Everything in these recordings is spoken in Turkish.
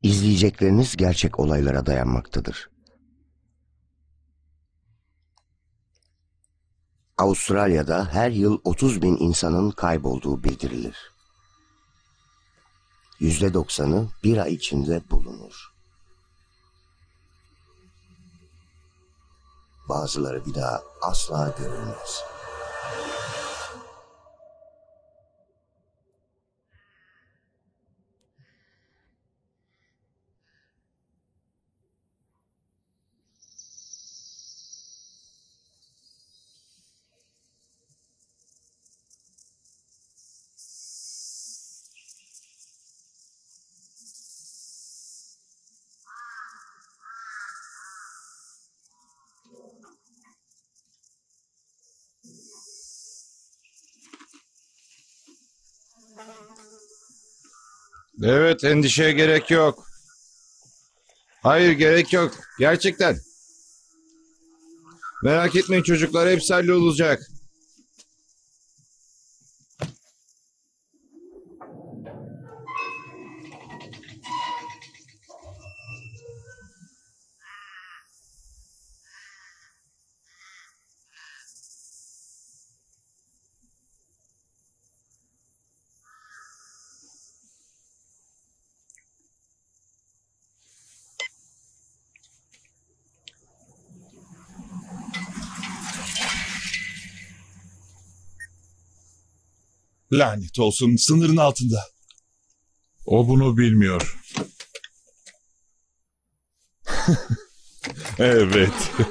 İzleyecekleriniz gerçek olaylara dayanmaktadır. Avustralya'da her yıl 30 bin insanın kaybolduğu bildirilir. %90'ı bir ay içinde bulunur. Bazıları bir daha asla görülmez. Evet, endişeye gerek yok. Hayır, gerek yok. Gerçekten. Merak etmeyin çocuklar, hepsi hallolacak. Lanet olsun, sınırın altında. O bunu bilmiyor. Evet.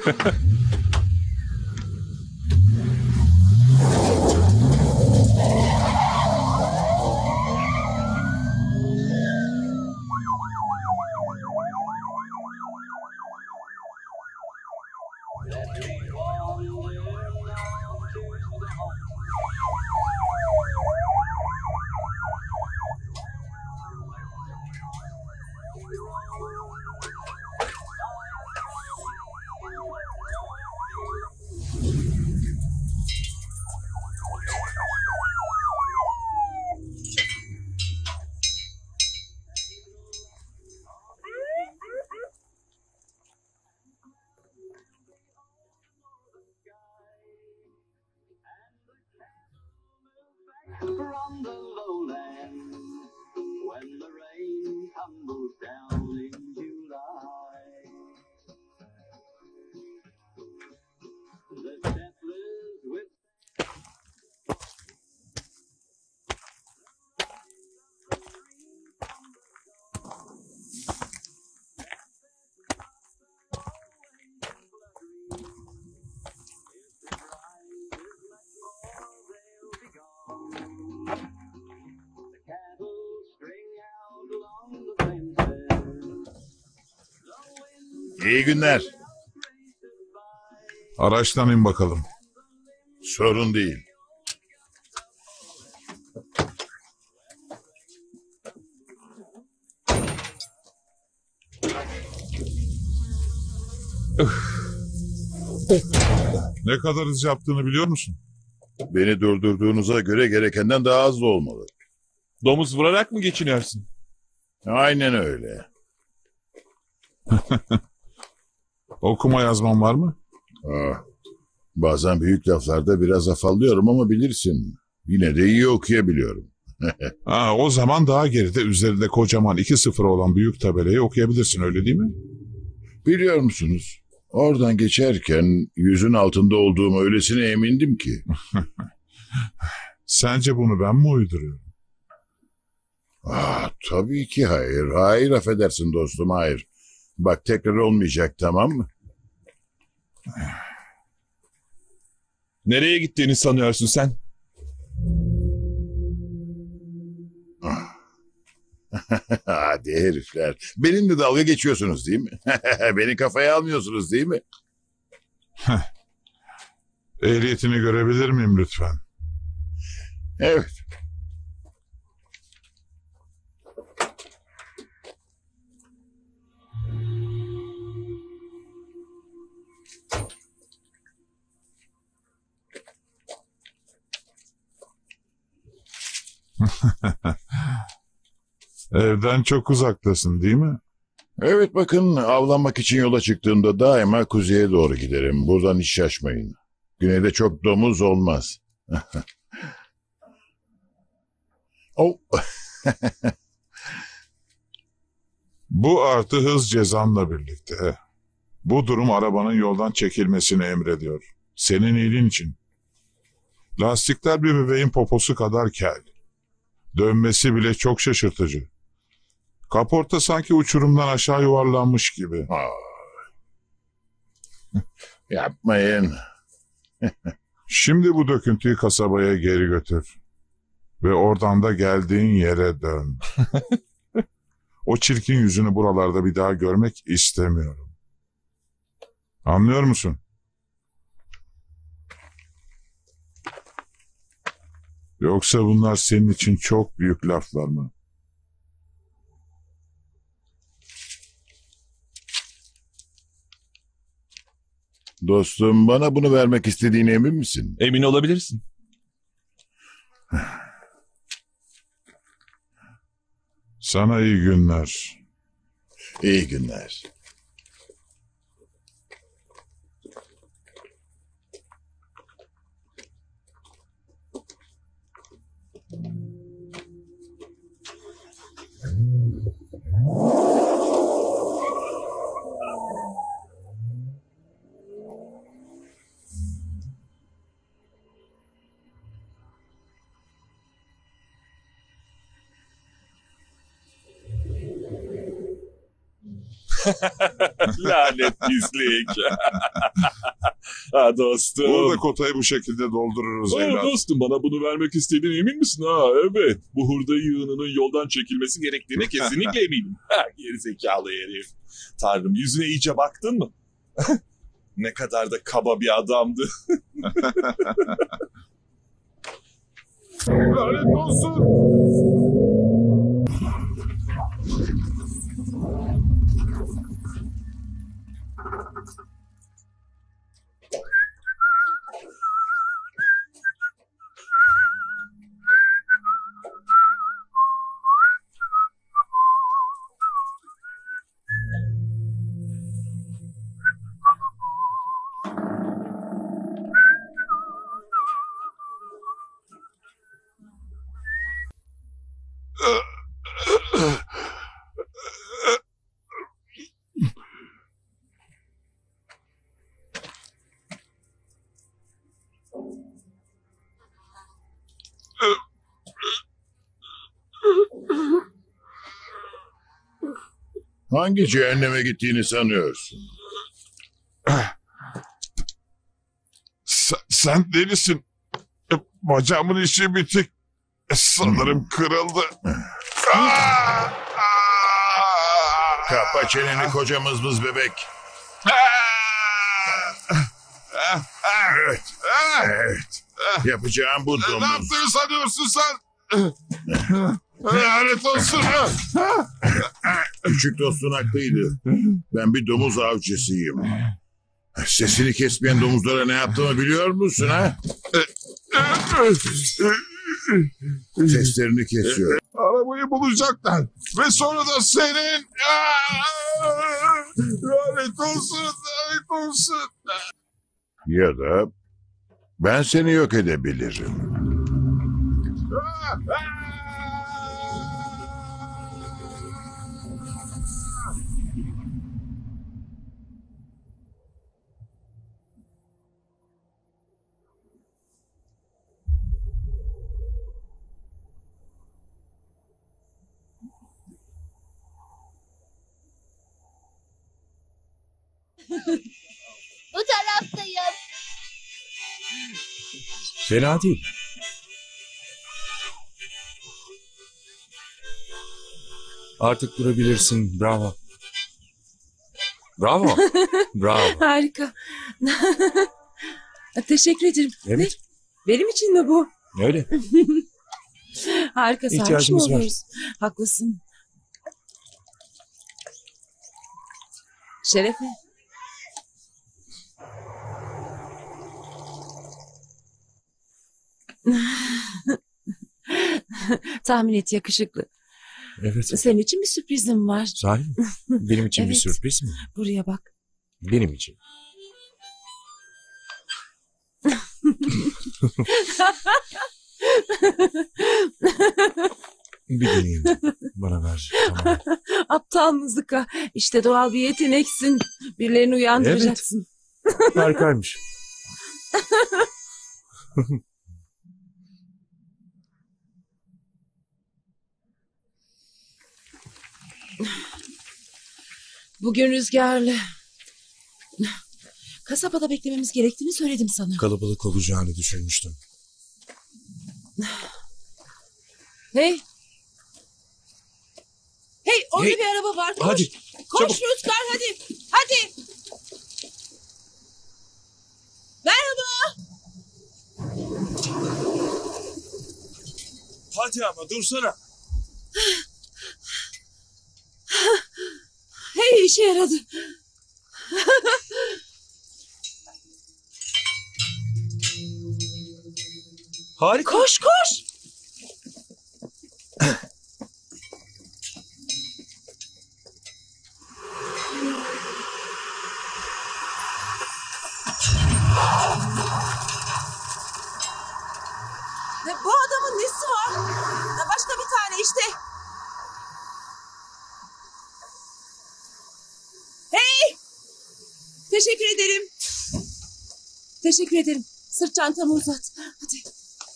From the lowlands, when the rain tumbles down in July, the settlers with İyi günler. Araçtan in bakalım. Sorun değil. Ne kadar hız yaptığını biliyor musun? Beni durdurduğunuza göre gerekenden daha az da olmalı. Domuz vurarak mı geçiniyorsun? Aynen öyle. Okuma yazman var mı? Ah, bazen büyük laflarda biraz afallıyorum ama bilirsin. Yine de iyi okuyabiliyorum. O zaman daha geride üzerinde kocaman 2-0 olan büyük tabelayı okuyabilirsin, öyle değil mi? Biliyor musunuz? Oradan geçerken yüzün altında olduğuma öylesine emindim ki. Sence bunu ben mi uyduruyorum? Tabii ki hayır. Hayır, affedersin dostum, hayır. Bak, tekrar olmayacak, tamam mı? Nereye gittiğini sanıyorsun sen? Hadi herifler. Benimle dalga geçiyorsunuz değil mi? Beni kafaya almıyorsunuz değil mi? Ehliyetini görebilir miyim lütfen? Evet. Evden çok uzaktasın değil mi? Evet bakın avlanmak için yola çıktığımda daima kuzeye doğru giderim. Buradan hiç şaşmayın. Güneyde çok domuz olmaz. Oh. Bu artı hız cezanla birlikte. Bu durum arabanın yoldan çekilmesini emrediyor. Senin iyiliğin için. Lastikler bir bebeğin poposu kadar kel. Dönmesi bile çok şaşırtıcı. Kaporta sanki uçurumdan aşağı yuvarlanmış gibi. Yapmayın. Şimdi bu döküntüyü kasabaya geri götür. Ve oradan da geldiğin yere dön. O çirkin yüzünü buralarda bir daha görmek istemiyorum. Anlıyor musun? Yoksa bunlar senin için çok büyük laflar mı? Dostum bana bunu vermek istediğine emin misin? Emin olabilirsin. Sana iyi günler. İyi günler. Lanet pislik. Ha dostum. Burada kotayı bu şekilde doldururuz evlat. Dostum bana bunu vermek istediğine emin misin? Ha evet. Bu hurda yığınının yoldan çekilmesi gerektiğine kesinlikle eminim. Ha gerizekalı herif. Tanrım yüzüne iyice baktın mı? Ne kadar da kaba bir adamdı. Lanet olsun. Hangi cehenneme gittiğini sanıyorsun? Sen delisin. Bacağımın işi bitik. Sanırım kırıldı. Kapa çeneni koca mızmız bebek. Evet. Evet. Yapacağım bu Ne domuz. yaptığını sanıyorsun sen? Lanet olsun. Küçük dostun haklıydı. Ben bir domuz avcısıyım. Sesini kesmeyen domuzlara ne yaptığımı biliyor musun ha? Seslerini kesiyor. Arabayı bulacaklar. Ve sonra da senin. Lanet olsun. Lanet olsun. Ya da ben seni yok edebilirim. Bu taraftayım. Fena değil. Artık durabilirsin. Bravo. Bravo. Bravo. Harika. Teşekkür ederim. Evet. Ne? Benim için mi bu? Öyle. Harika, sarhoş mu İhtiyacımız var. oluyoruz? Haklısın. Şerefe. Tahmin et, yakışıklı. Evet. Senin için bir sürprizim var. Sahi mi? Benim için bir Evet. sürpriz mi? Buraya bak. Benim için. Bir deneyeyim. Bana ver. Tamam. Aptal mızıka. İşte doğal bir yeteneksin. Birilerini uyandıracaksın. Harikaymış. Bugün rüzgarlı. Kasabada beklememiz gerektiğini söyledim sana. Kalabalık olacağını düşünmüştüm. Hey. Hey, orada Hey. bir araba var. Koş. Hadi, Koş çabuk. Rüzgar, hadi. Hadi. Merhaba. Hadi ama dursana. Hey, işe yaradı. Harika. Koş koş. Bu adamın nesi var? Başka bir tane işte. Hey! Teşekkür ederim. Teşekkür ederim. Sırt çantamı uzat. Hadi.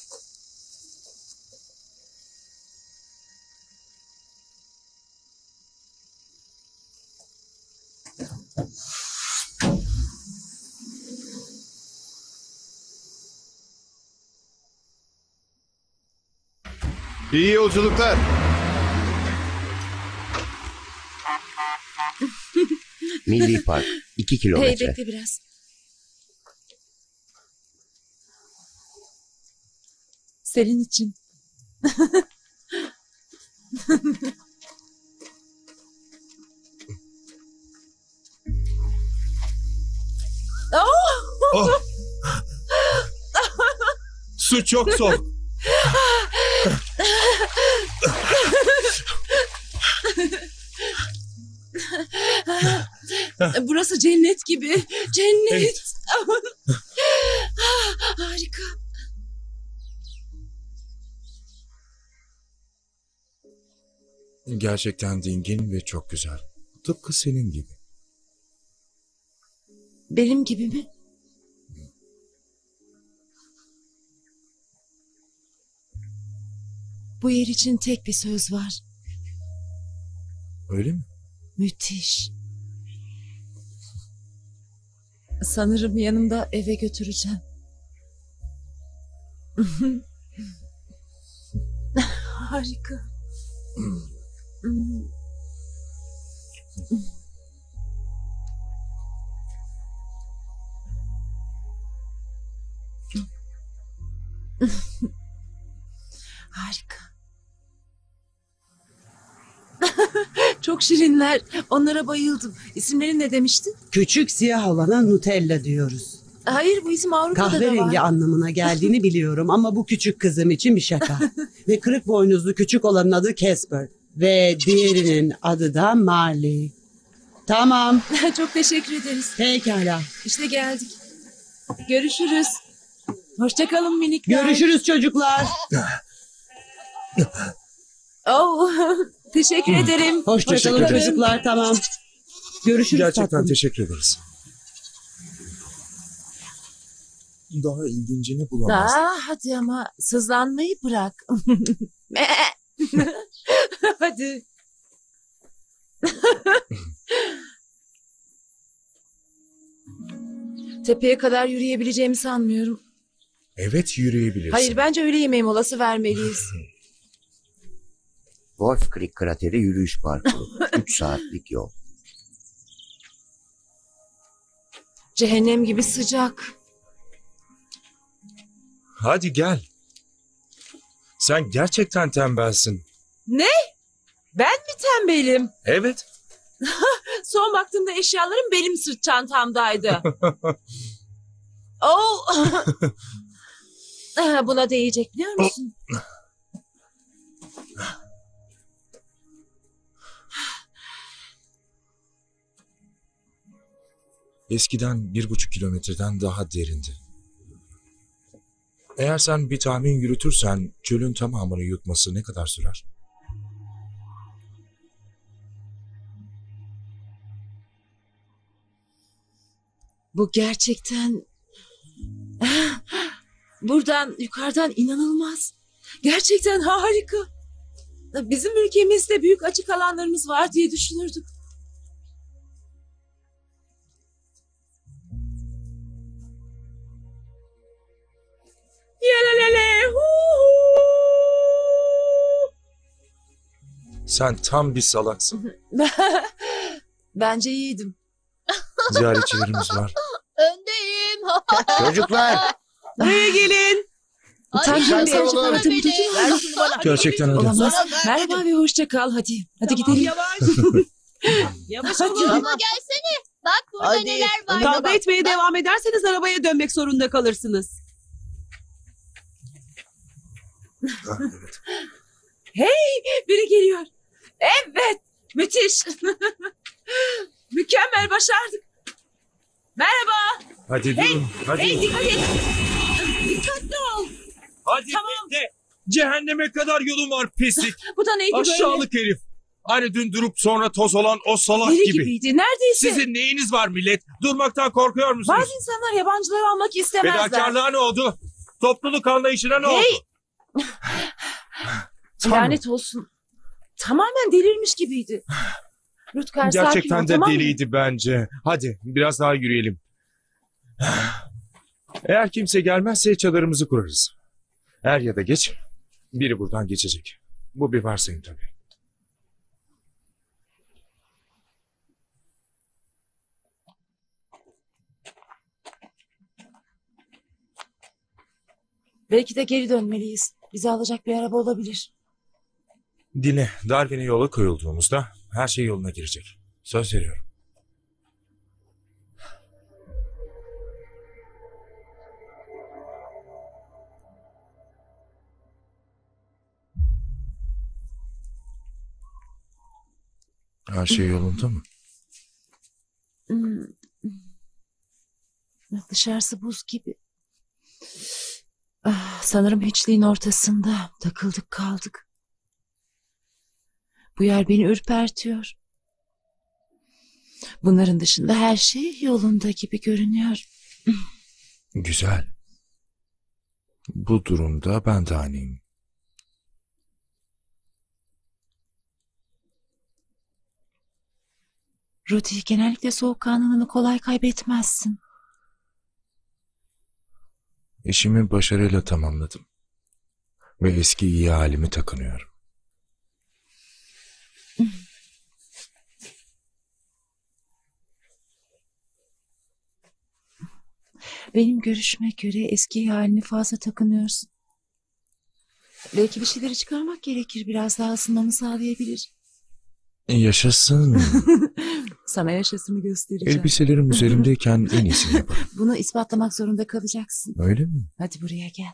İyi yolculuklar. Milli Park 2 Hey, kilometre. bekle biraz. Senin için. Oh! Su çok soğuk. Burası cennet gibi. Cennet. Harika. Gerçekten dingin ve çok güzel. Tıpkı senin gibi. Benim gibi mi? Bu yer için tek bir söz var. Öyle mi? Müthiş. Sanırım yanımda eve götüreceğim. Harika. Harika. Çok şirinler. Onlara bayıldım. İsimleri ne demiştin? Küçük siyah olana Nutella diyoruz. Hayır, bu isim Avrupa'da da Kahverengi var. anlamına geldiğini biliyorum ama bu küçük kızım için bir şaka. Ve kırık boynuzlu küçük olanın adı Casper. Ve diğerinin adı da Marley. Tamam, Çok teşekkür ederiz. pekala. İşte geldik. Görüşürüz. Hoşçakalın minikler. Görüşürüz çocuklar. Oh, teşekkür ederim. Hoşçakalın çocuklar, tamam. Görüşürüz Gerçekten tatlım. teşekkür ederiz. Daha ilgincini bulamazdım. Hadi ama sızlanmayı bırak. Hadi. Tepeye kadar yürüyebileceğimi sanmıyorum. Evet, yürüyebilirsin. Hayır, bence öğle yemeği molası vermeliyiz. Wolf Creek krateri yürüyüş parkuru. 3 saatlik yol. Cehennem gibi sıcak. Hadi gel. Sen gerçekten tembelsin. Ne? Ben mi tembelim? Evet. Son baktığımda eşyalarım benim sırt çantamdaydı. Oh. Buna değecek biliyor musun? eskiden 1,5 kilometreden daha derindi. Eğer sen bir tahmin yürütürsen çölün tamamını yutması ne kadar sürer? Bu gerçekten... Buradan, yukarıdan inanılmaz. Gerçekten harika. Bizim ülkemizde büyük açık alanlarımız var diye düşünürdük. Yelelele, hu hu. Sen tam bir salaksın. Bence iyiydim. Ziyaretçilerimiz var. Öndeyim. Çocuklar, Buraya gelin. Tanrım dikkatli seni olun. adımı duydun Ver mu? şunu bana. Gerçekten öyle. Olamaz. Merhaba ve hoşça kal hadi. Hadi gidelim. Yavaş. Yavaş Hadi. olun. Ama gelsene. Bak burada Hadi. neler var. Kavga etmeye devam ederseniz arabaya dönmek zorunda kalırsınız. Biri geliyor. Evet. Müthiş. Mükemmel başardık. Merhaba. Hadi durun. Hadi. Hey dikkat et. Dikkatli ol. Hadi Tamam. bekle. Cehenneme kadar yolun var pislik. Bu da neydi böyle? Aşağılık herif. Hani dün durup sonra toz olan o salak Deli gibi. gibiydi. Neredeyse. Sizin neyiniz var millet? Durmaktan korkuyor musunuz? Bazı insanlar yabancıları almak istemezler. Fedakarlığa ne oldu? Topluluk anlayışına ne Hey! oldu? Lanet olsun. Tamamen delirmiş gibiydi. Lütfen sakin ol, Gerçekten de tamam mı? deliydi bence. Hadi biraz daha yürüyelim. Eğer kimse gelmezse çadırımızı kurarız. Er ya da geç biri buradan geçecek. Bu bir varsayım tabii. Belki de geri dönmeliyiz. Bizi alacak bir araba olabilir. Dinle. Darwin'e yola koyulduğumuzda her şey yoluna girecek. Söz veriyorum. Her şey yolunda mı? Hmm. Dışarısı buz gibi. Sanırım hiçliğin ortasında takıldık kaldık. Bu yer beni ürpertiyor. Bunların dışında her şey yolunda gibi görünüyor. Güzel. Bu durumda ben de aynıyım. Rudy, genellikle soğukkanlılığını kolay kaybetmezsin. İşimi başarıyla tamamladım. Ve eski iyi halimi takınıyorum. Benim görüşüme göre eski halini fazla takınıyorsun. Belki bir şeyleri çıkarmak gerekir. Biraz daha ısınmamı sağlayabilir. Yaşasın. Sana yaşasını göstereceğim. Elbiselerim üzerimdeyken en iyisini yaparım. Bunu ispatlamak zorunda kalacaksın. Öyle mi? Hadi buraya gel.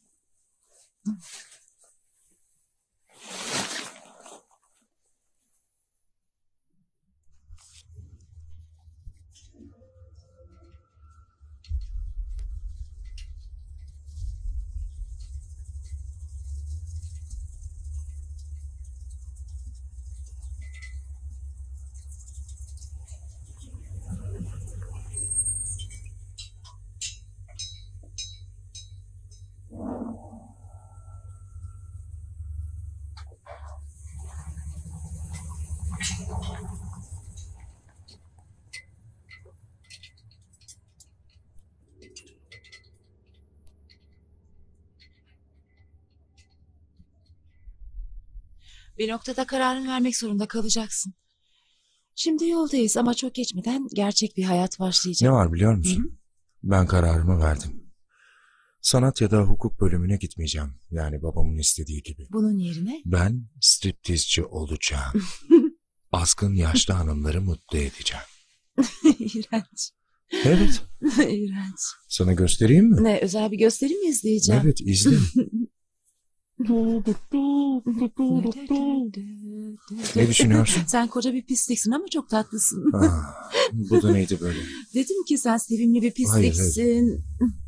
Bir noktada kararını vermek zorunda kalacaksın. Şimdi yoldayız ama çok geçmeden gerçek bir hayat başlayacak. Ne var biliyor musun? Ben kararımı verdim. Sanat ya da hukuk bölümüne gitmeyeceğim. Yani babamın istediği gibi. Bunun yerine? Ben striptizci olacağım. Azgın yaşlı hanımları mutlu edeceğim. İğrenç. Evet. İğrenç. Sana göstereyim mi? Ne, özel bir gösteri mi izleyeceğim? Evet, izle. Ne düşünüyorsun? Sen koca bir pisliksin ama çok tatlısın. Bu da neydi böyle? Dedim ki sen sevimli bir Hayır, pisliksin.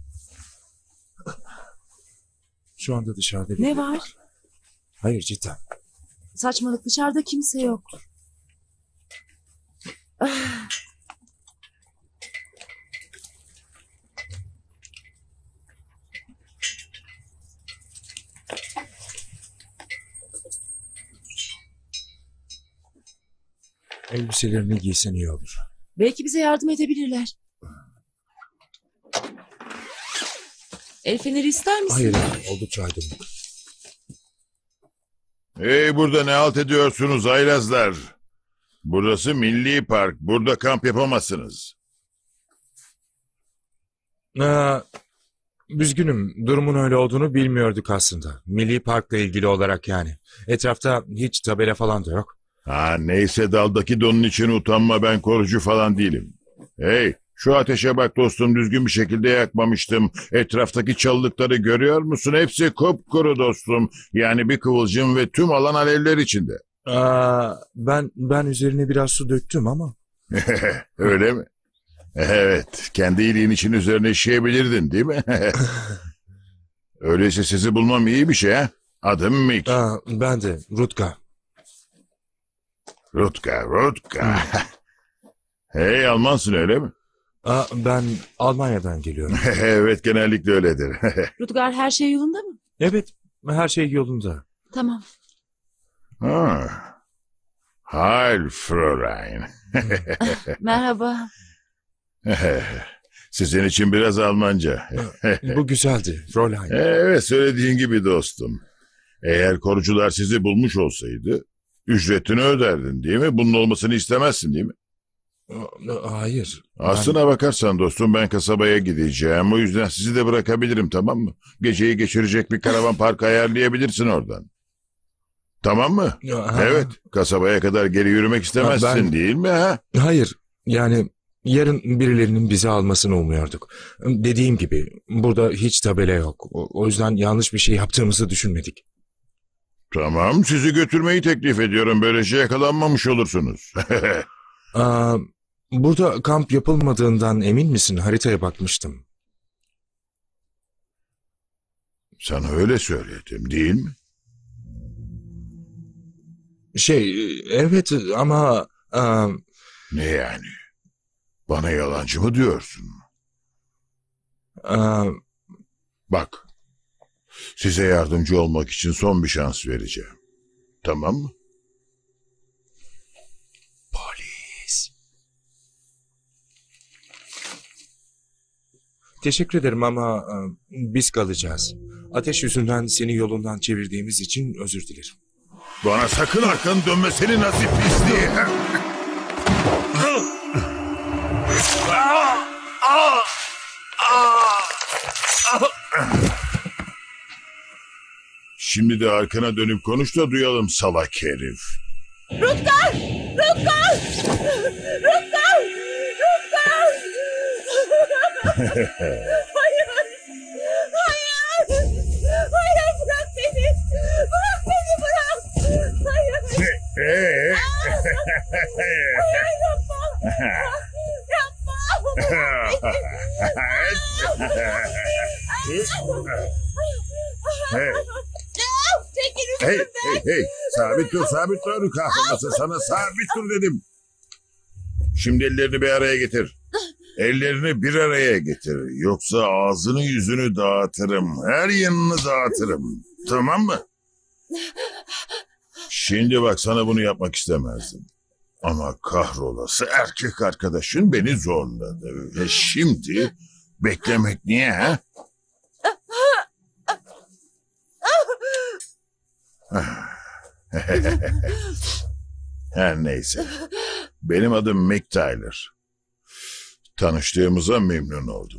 Şu anda dışarıda Ne var? Hayır, cidden. Saçmalık, dışarıda kimse yok. Elbiselerini giysen iyi olur. Belki bize yardım edebilirler. El feneri ister misin? Hayır, oldukça aydınlık. Hey, burada ne halt ediyorsunuz haylazlar? Burası milli park. Burada kamp yapamazsınız. Üzgünüm, durumun öyle olduğunu bilmiyorduk aslında. Milli Park'la ilgili olarak yani. Etrafta hiç tabela falan da yok. Neyse, daldaki donun için utanma, ben korucu falan değilim. Hey, şu ateşe bak dostum, düzgün bir şekilde yakmamıştım. Etraftaki çalılıkları görüyor musun? Hepsi kupkuru dostum. Yani bir kıvılcım ve tüm alan alevler içinde. Ben üzerine biraz su döktüm ama. Öyle mi? Evet, kendi iyiliğin için üzerine işeyebilirdin değil mi? Öyleyse sizi bulmam iyi bir şey ha? Adım Mick. Ben de Rutka. Rutka. Hey, Almansın öyle mi? Ben Almanya'dan geliyorum. Evet, genellikle öyledir. Rutger, her şey yolunda mı? Evet, her şey yolunda. Tamam. Heil Fräulein. Merhaba. Sizin için biraz Almanca. Bu güzeldi, Fräulein. Evet, söylediğin gibi dostum. Eğer korucular sizi bulmuş olsaydı ücretini öderdin değil mi? Bunun olmasını istemezsin değil mi? Hayır. Aslına bakarsan dostum, ben kasabaya gideceğim. O yüzden sizi de bırakabilirim, tamam mı? Geceyi geçirecek bir karavan park ayarlayabilirsin oradan. Tamam mı? Evet, kasabaya kadar geri yürümek istemezsin değil mi? Ha? Hayır, yani yarın birilerinin bizi almasını umuyorduk. Dediğim gibi burada hiç tabela yok. O yüzden yanlış bir şey yaptığımızı düşünmedik. Tamam, sizi götürmeyi teklif ediyorum. Böylece yakalanmamış olursunuz. Burada kamp yapılmadığından emin misin? Haritaya bakmıştım. Sana öyle söyledim değil mi? Evet ama... Ne yani? Bana yalancı mı diyorsun? Bak, size yardımcı olmak için son bir şans vereceğim. Tamam mı? Polis. Teşekkür ederim ama biz kalacağız. Ateş yüzünden seni yolundan çevirdiğimiz için özür dilerim. Bana sakın arkanı dönme, seni nasip pisliği. Şimdi de arkana dönüp konuş da duyalım salak herif. Rutger! Rutger! Rutger! Rutger! Hayır! Hayır! Hayır, bırak beni! Bırak beni, bırak! Hayır! Hayır, yapma! Hey, sabit dur kahrolası, sana sabit dur dedim. Şimdi ellerini bir araya getir. Ellerini bir araya getir, yoksa ağzını yüzünü dağıtırım, her yanını dağıtırım, tamam mı? Şimdi bak, sana bunu yapmak istemezdim. Ama kahrolası erkek arkadaşın beni zorladı. Ve şimdi beklemek niye ha? Her neyse. Benim adım Mick Tyler. Tanıştığımıza memnun oldum.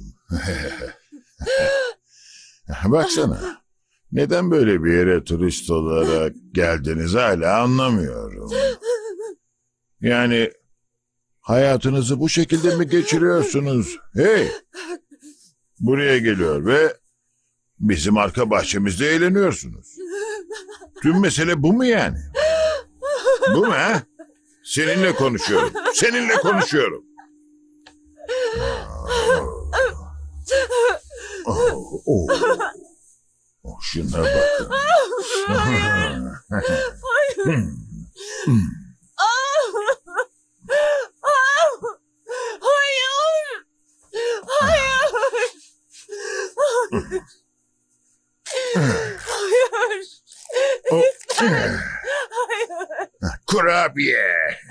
Baksana. Neden böyle bir yere turist olarak geldiniz hala anlamıyorum. Yani hayatınızı bu şekilde mi geçiriyorsunuz? Hey! Buraya geliyor ve bizim arka bahçemizde eğleniyorsunuz. Tüm mesele bu mu yani? Bu mu ha? Seninle konuşuyorum. Seninle konuşuyorum. Şuna bakın. Kurabiye.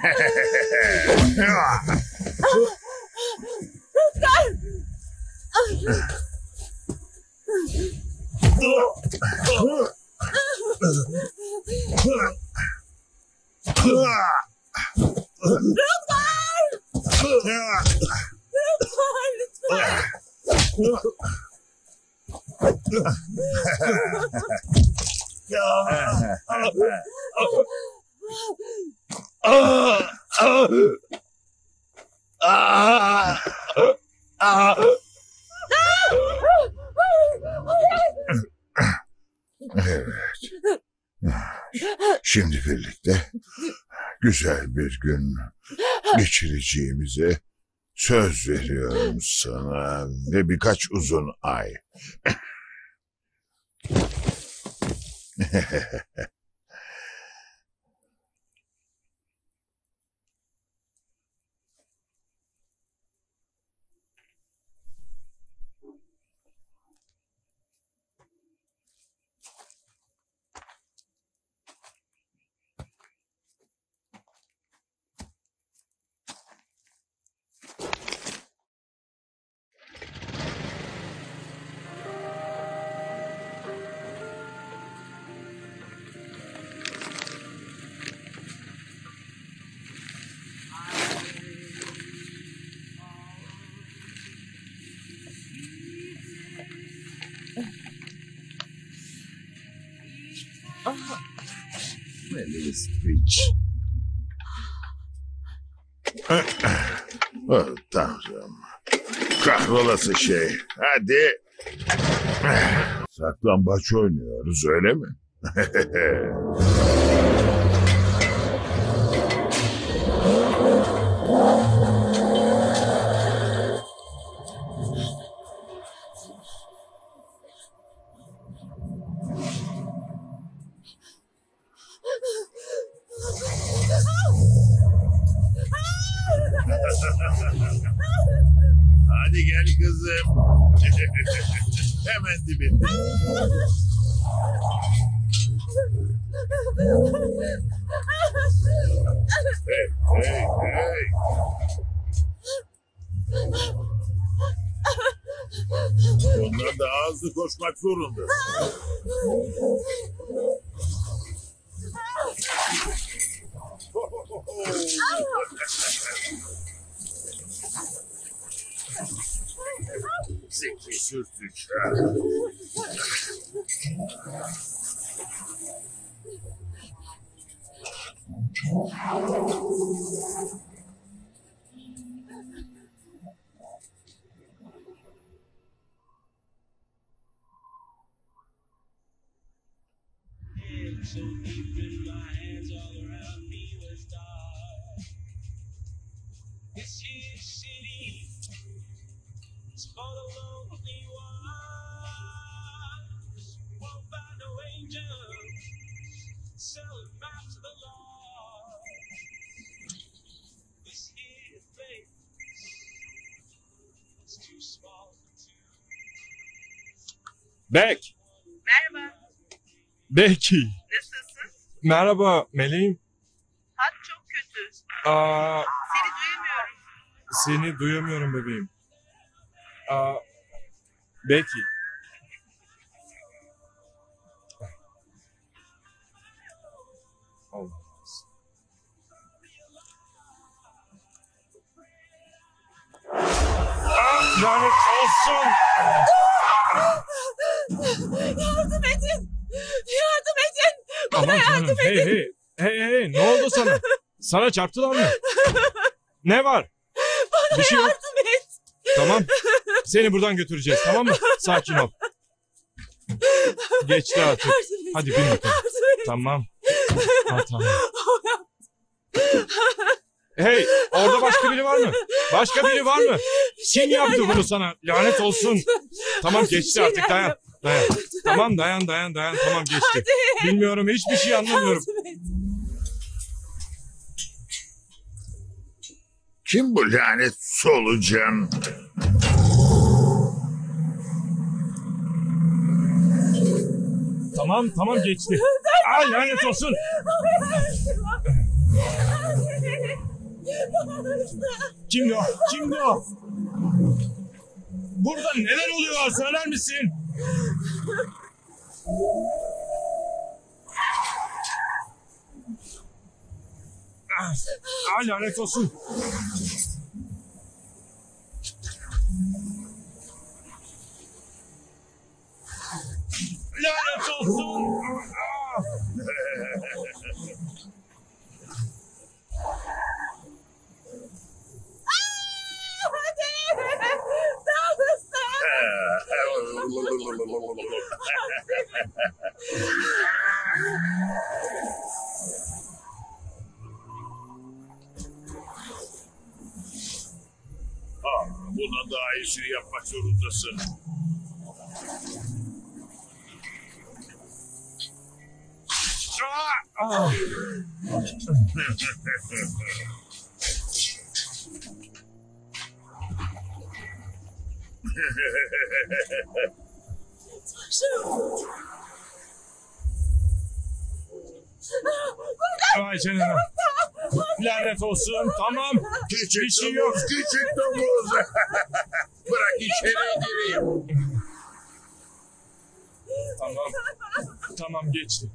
Evet. Şimdi birlikte güzel bir gün geçireceğimize söz veriyorum sana ve birkaç uzun ay. Melis Beach. Oh, Tanrım. Kahrolası şey. Hadi. Saklambaç oynuyoruz öyle mi? Hadi gel kızım. Hemen dibinde. Hey, hey, hey. Ondan daha hızlı koşmak zorunda. Zeki sürtükler. So deep in my hands, all around me was dark. This here city is full of lonely ones. Won't find no angels selling maps to the Lord. This here place is too small for two. Beck! Merhaba, Becky! nasılsın? Merhaba meleğim. Hat çok kötü. Aa, Seni duyamıyorum. seni duyamıyorum bebeğim. Becky. Olmaz. Lanet olsun! Yardım edin! Yardım edin! Bana Aman yardım tanrım. Hey edin! hey. Hey hey. Ne oldu sana? Sana çarptılar mı? Ne var? Bana Bir şey yok. yardım et! Tamam. Seni buradan götüreceğiz, tamam mı? Sakin ol. Geçti artık. Yardım et! Hadi bin bakalım. Yardım et! Tamam. Ha, tamam. Hey, orada başka biri var mı? Başka biri var mı? Kim yaptı bunu sana? Lanet olsun. Tamam geçti artık, dayan. Dayan. Tamam dayan. Tamam geçti. Bilmiyorum, hiçbir şey anlamıyorum. Kim bu lanet solucan? Tamam geçti. Lanet olsun. Kimdi o? Burada neler oluyor, söyler misin? Lanet olsun. Lanet olsun. Buna daha iyisini yapmak zorundasın. Vay canına. Lanet olsun. Tamam. Küçük Bir şey yok. küçük domuz. Bırak içeri gireyim. Tamam geçti.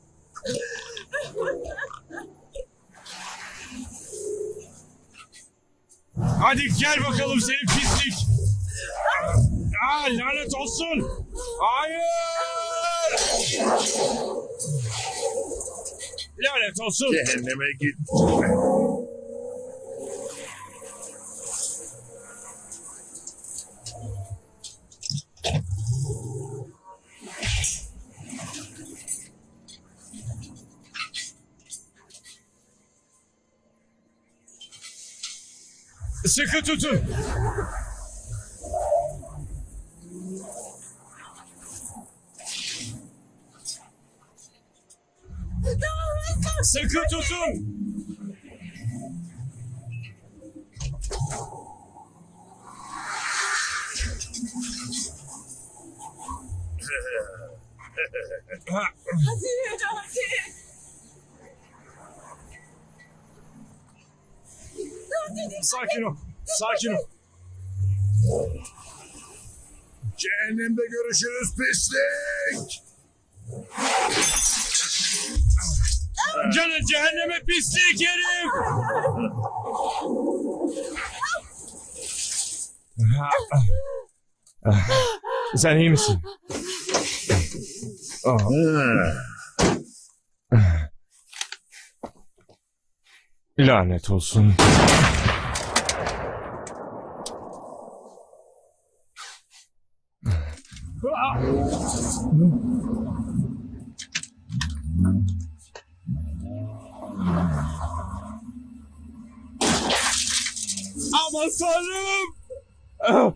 Hadi gel bakalım seni pislik. Lanet olsun. Hayır. Lanet olsun. Cehenneme git. Sıkı tutun. Sıkı tutun. Sakin ol. Cehennemde görüşürüz pislik. Canın cehenneme pislik herif. Sen iyi misin? Lanet olsun. Aman Tanrım!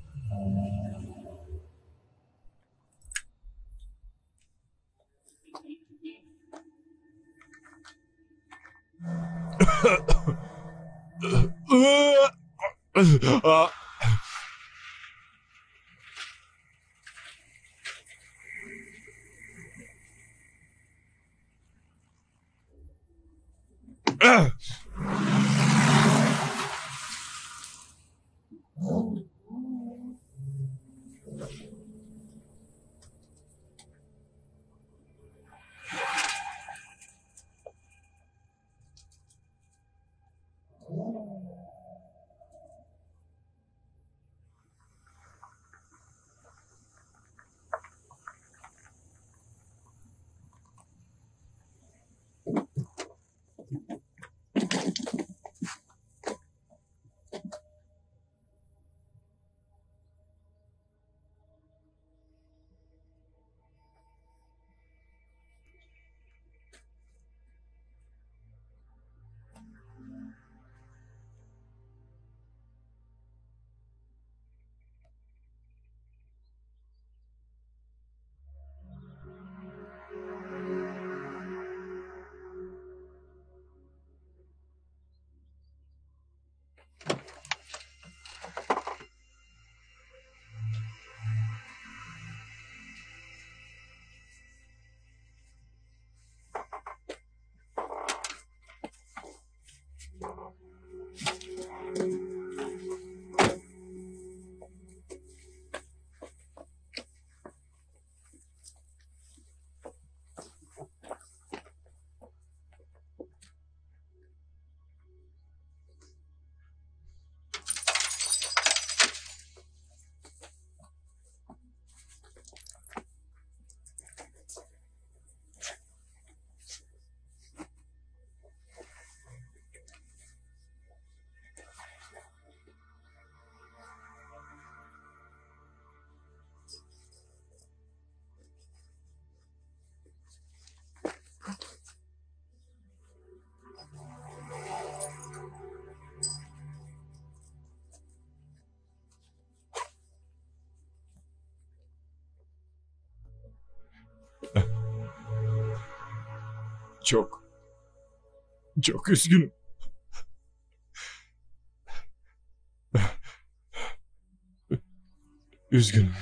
Çok üzgünüm. Üzgünüm.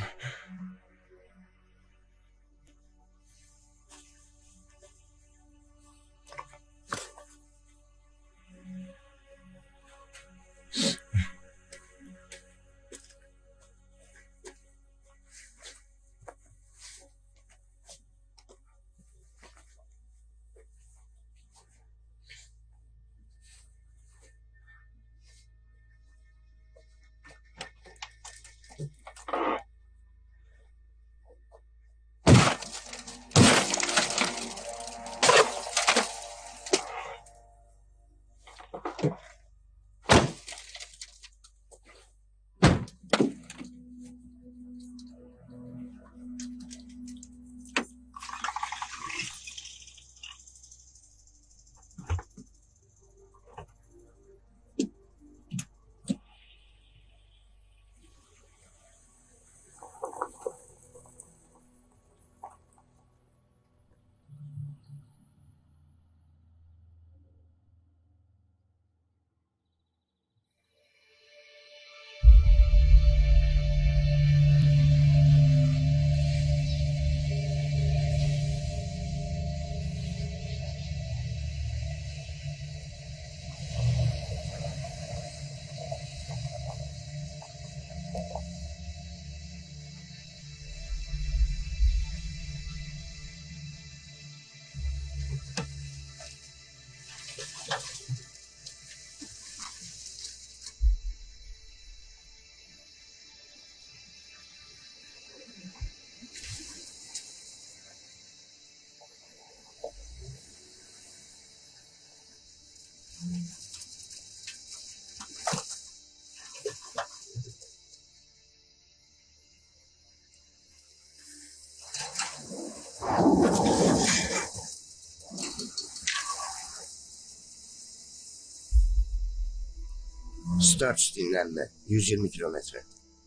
Sturge dinlenme. 120 kilometre.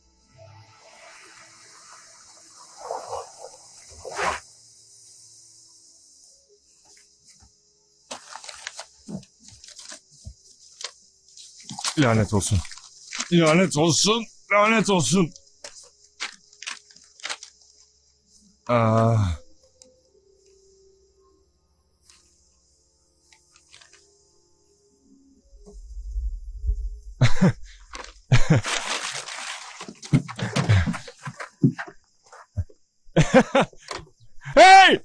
Lanet olsun. Lanet olsun. Lanet olsun. Ah. Hey!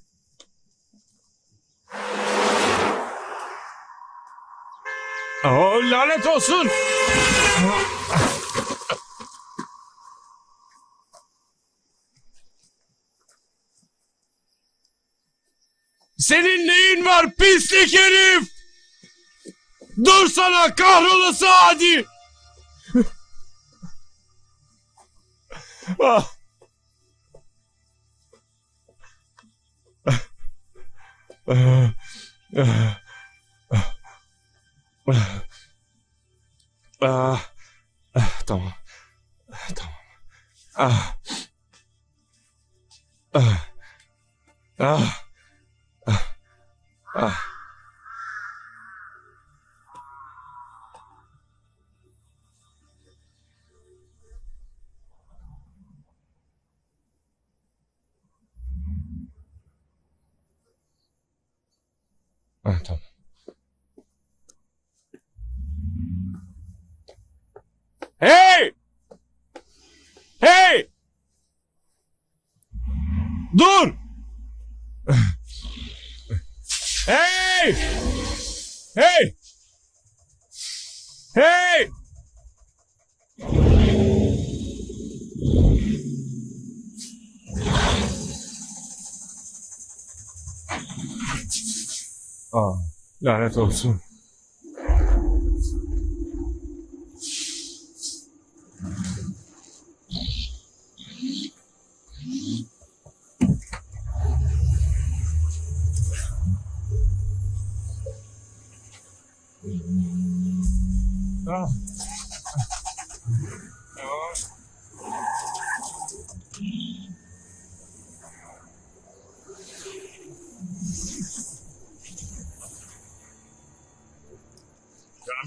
Oh, lanet olsun. Senin neyin var pislik herif? Dur sana kahrolası hadi. Ah. Tamam. Tamam. Tamam. Hey! Hey! Dur! Hey! Hey! Hey! Lanet olsun.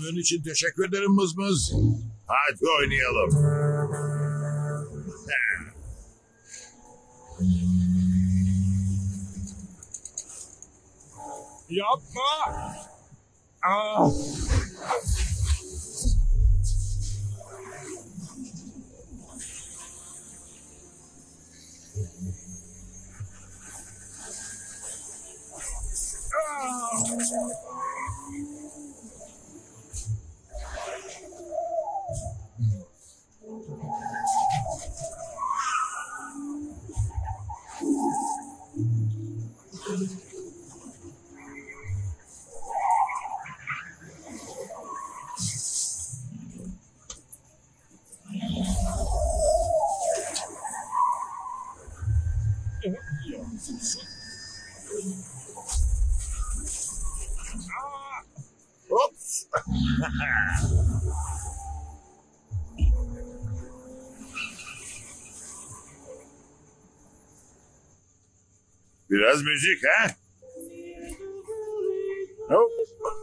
Yardımın için teşekkür ederim mızmız. Hadi oynayalım. Yapma. Aa. Ops. Biraz müzik ha? Hop.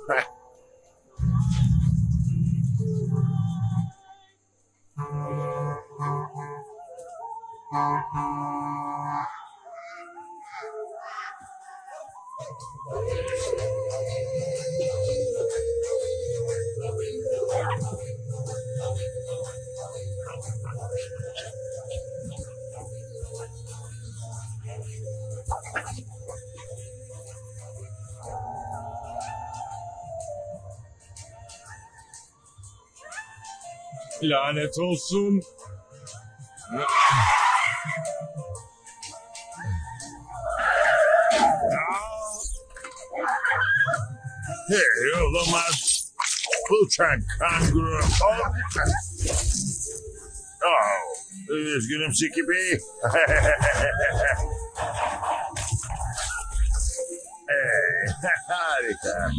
Lanet olsun. Hey, olamaz. Uçan kanguru. Hop. Oh, üzgünüm Skippy. Harika.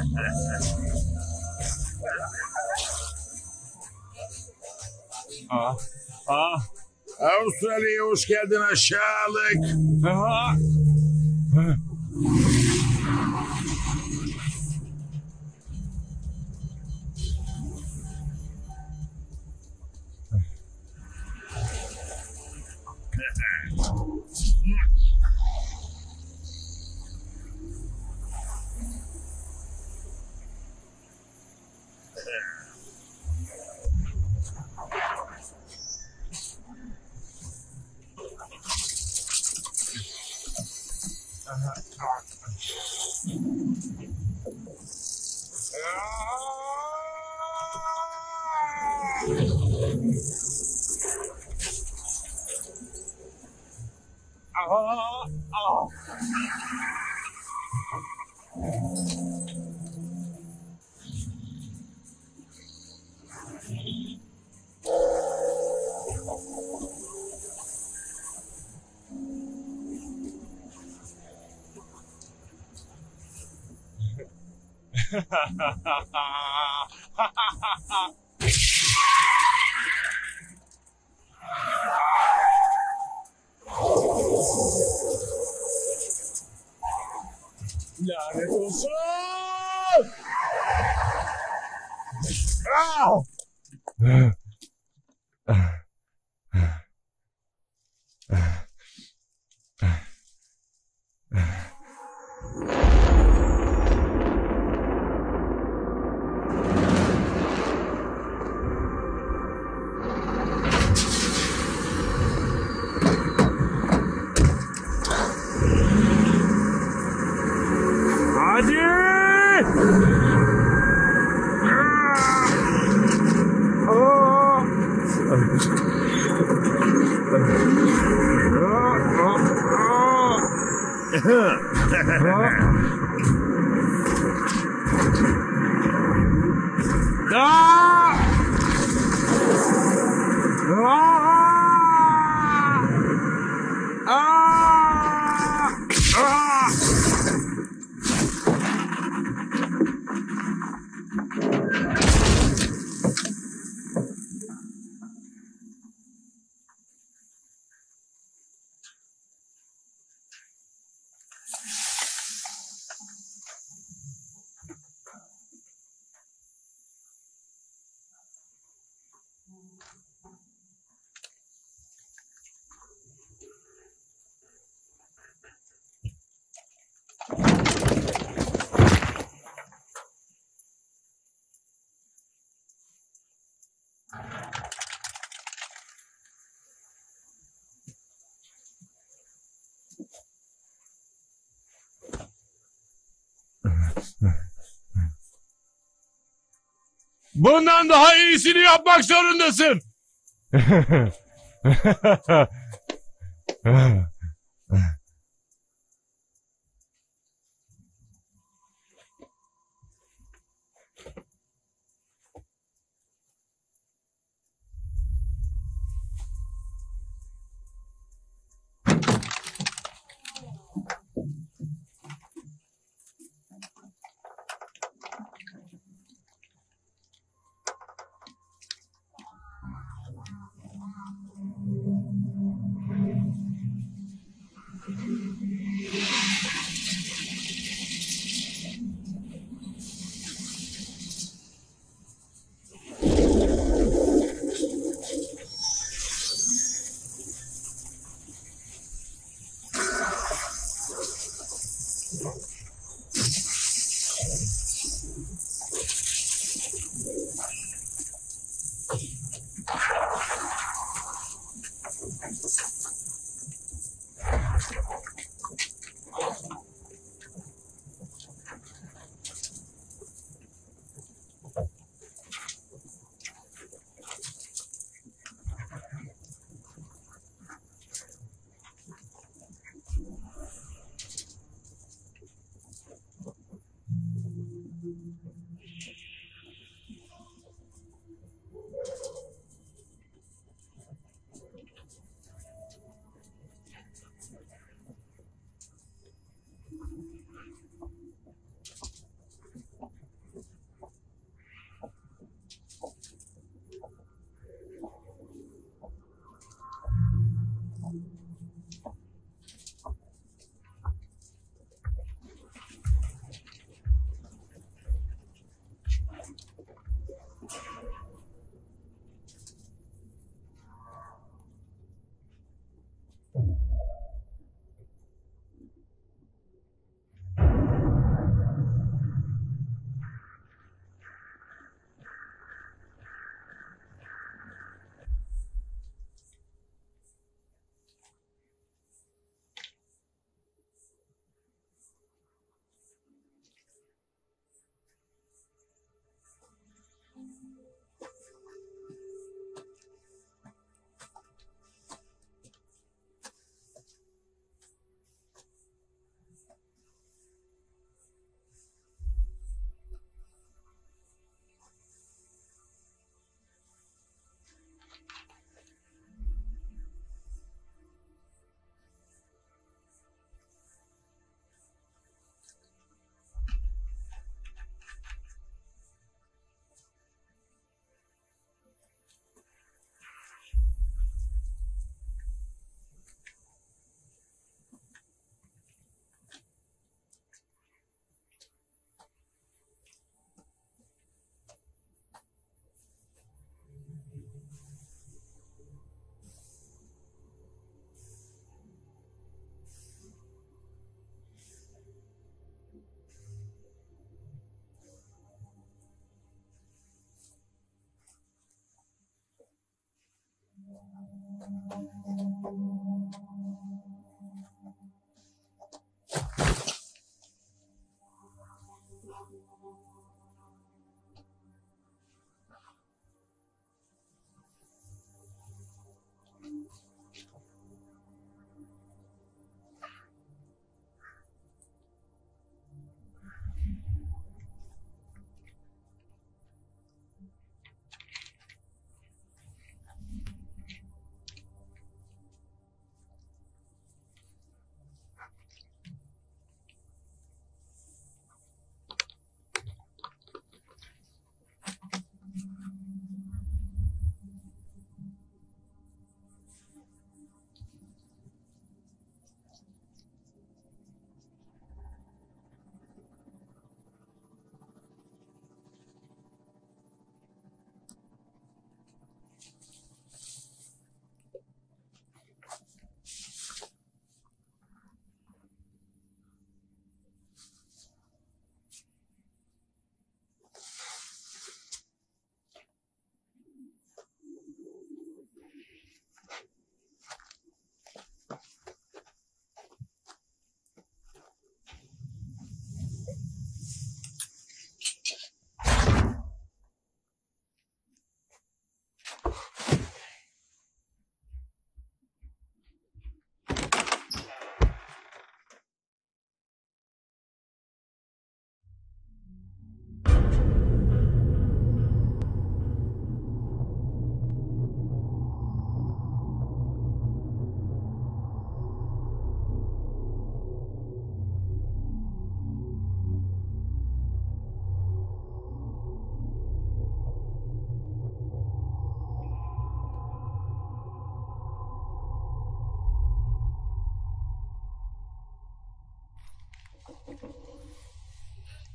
Ah. Ah. Avustralya'ya hoş geldin aşağılık. Ah. Lanet olsun! Ah! Bundan daha iyisini yapmak zorundasın.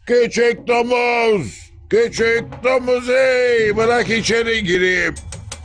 Küçük domuz! Küçük domuz hey! Bırak içeri gireyim.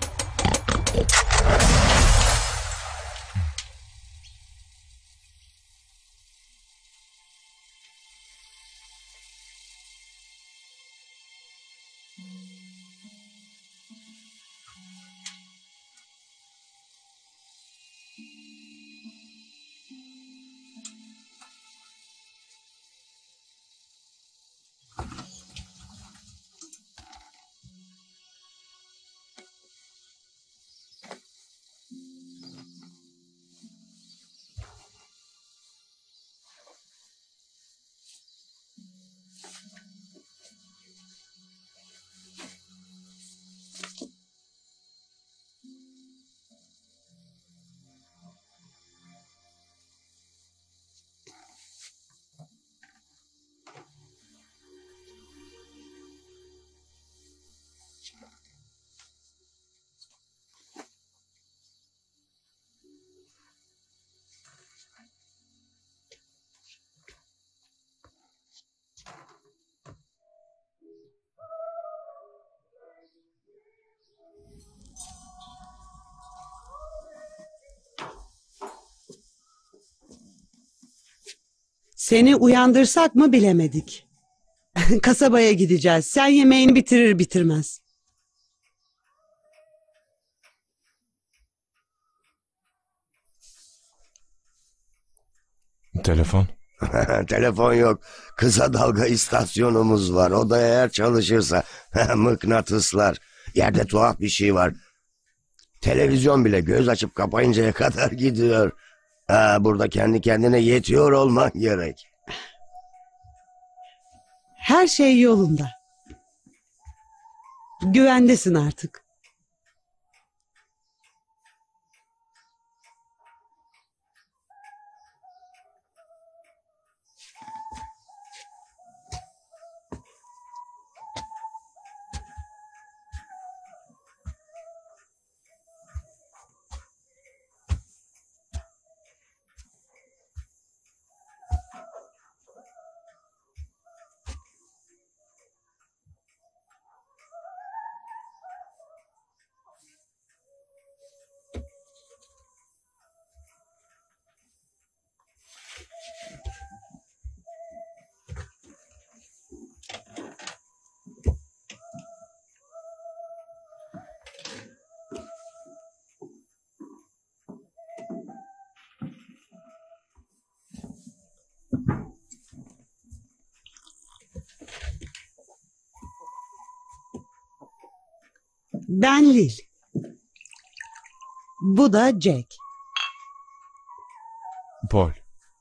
Seni uyandırsak mı bilemedik. Kasabaya gideceğiz. Sen yemeğini bitirir bitirmez. Telefon. Telefon yok. Kısa dalga istasyonumuz var. O da eğer çalışırsa. Mıknatıslar. Yerde tuhaf bir şey var. Televizyon bile göz açıp kapayıncaya kadar gidiyor. Burada kendi kendine yetiyor olman gerek. Her şey yolunda. Güvendesin artık. Ben Lil. Bu da Jack. Paul.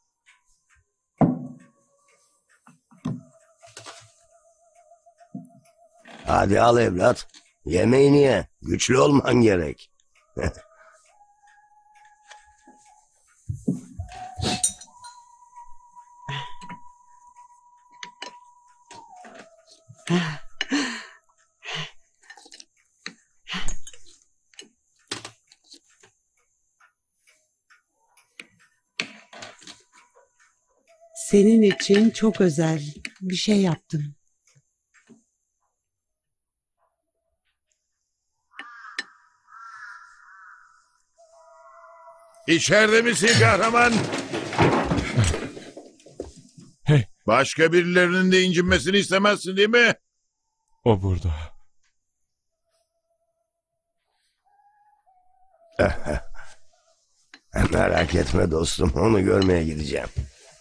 Hadi al evlat. Yemeğini ye. Güçlü olman gerek. Senin için çok özel bir şey yaptım. İçeride misin kahraman? Hey. Başka birilerinin de incinmesini istemezsin değil mi? O burada. Merak etme dostum. Onu görmeye gideceğim.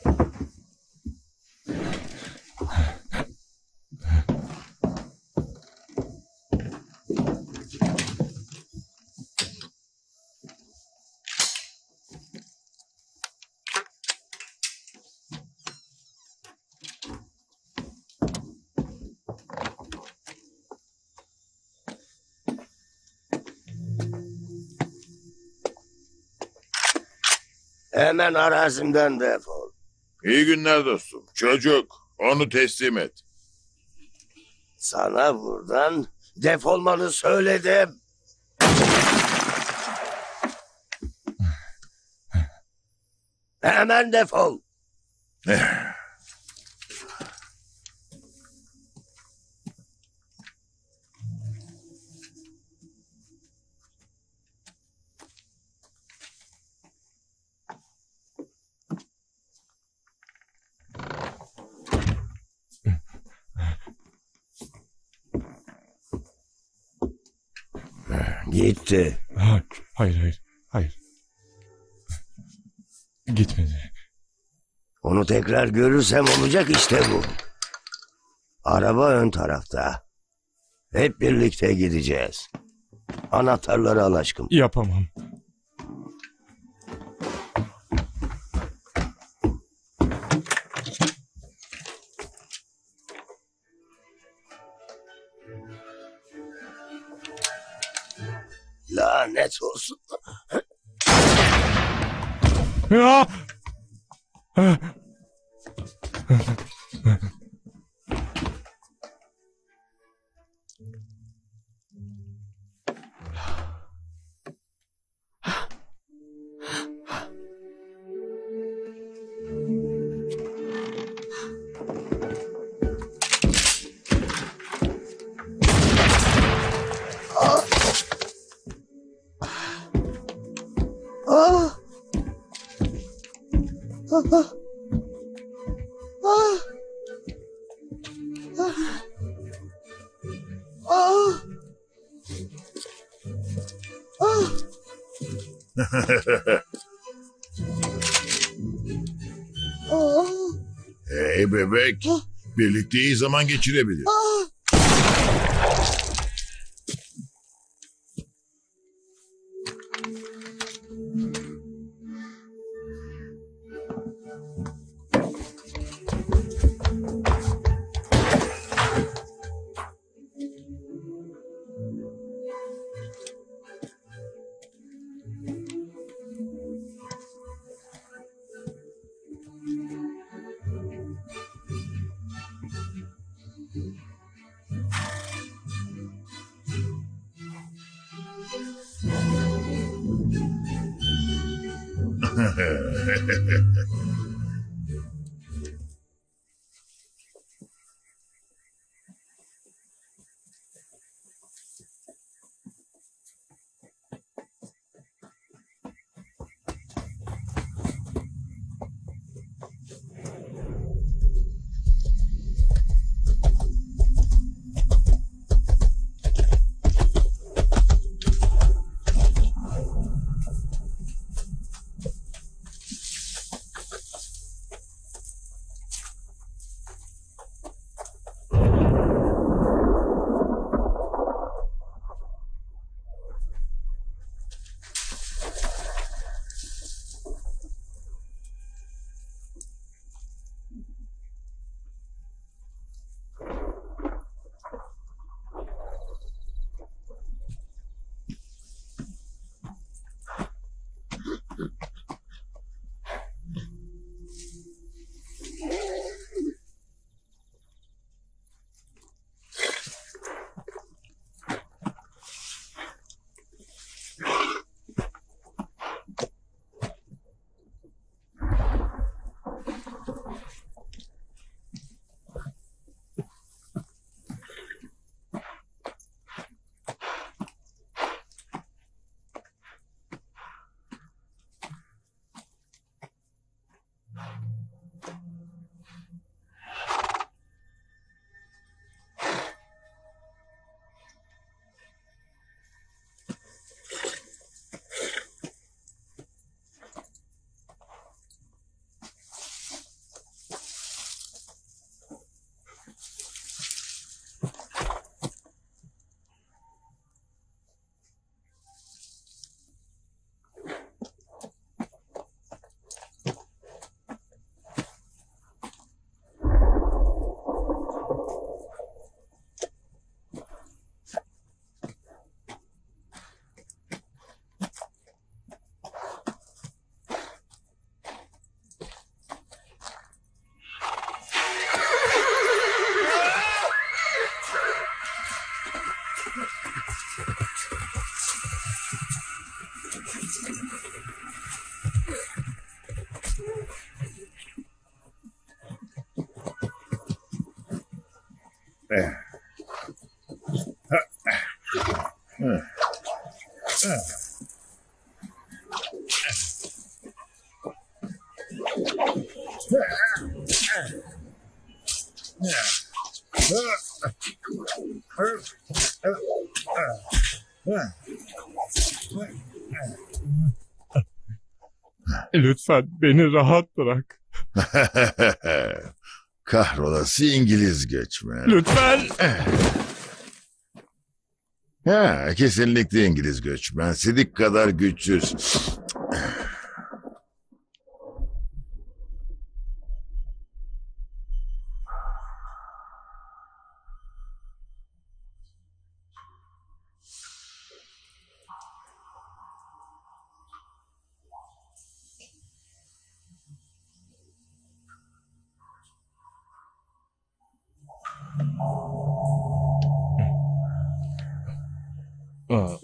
Hemen arazimden defol. İyi günler dostum. Çocuk, onu teslim et. Sana buradan defolmanı söyledim. Hemen defol. Gitti. Hayır. Gitmedi. Onu tekrar görürsem olacak işte bu. Araba ön tarafta. Hep birlikte gideceğiz. Anahtarları al aşkım. Yapamam. Lanet olsun. Ya! Hey bebek, birlikte iyi zaman geçirebilir. Lütfen beni rahat bırak. Kahrolası İngiliz göçmen. Lütfen. Ha, kesinlikle İngiliz göçmen. Sidik kadar güçsüz. Aa.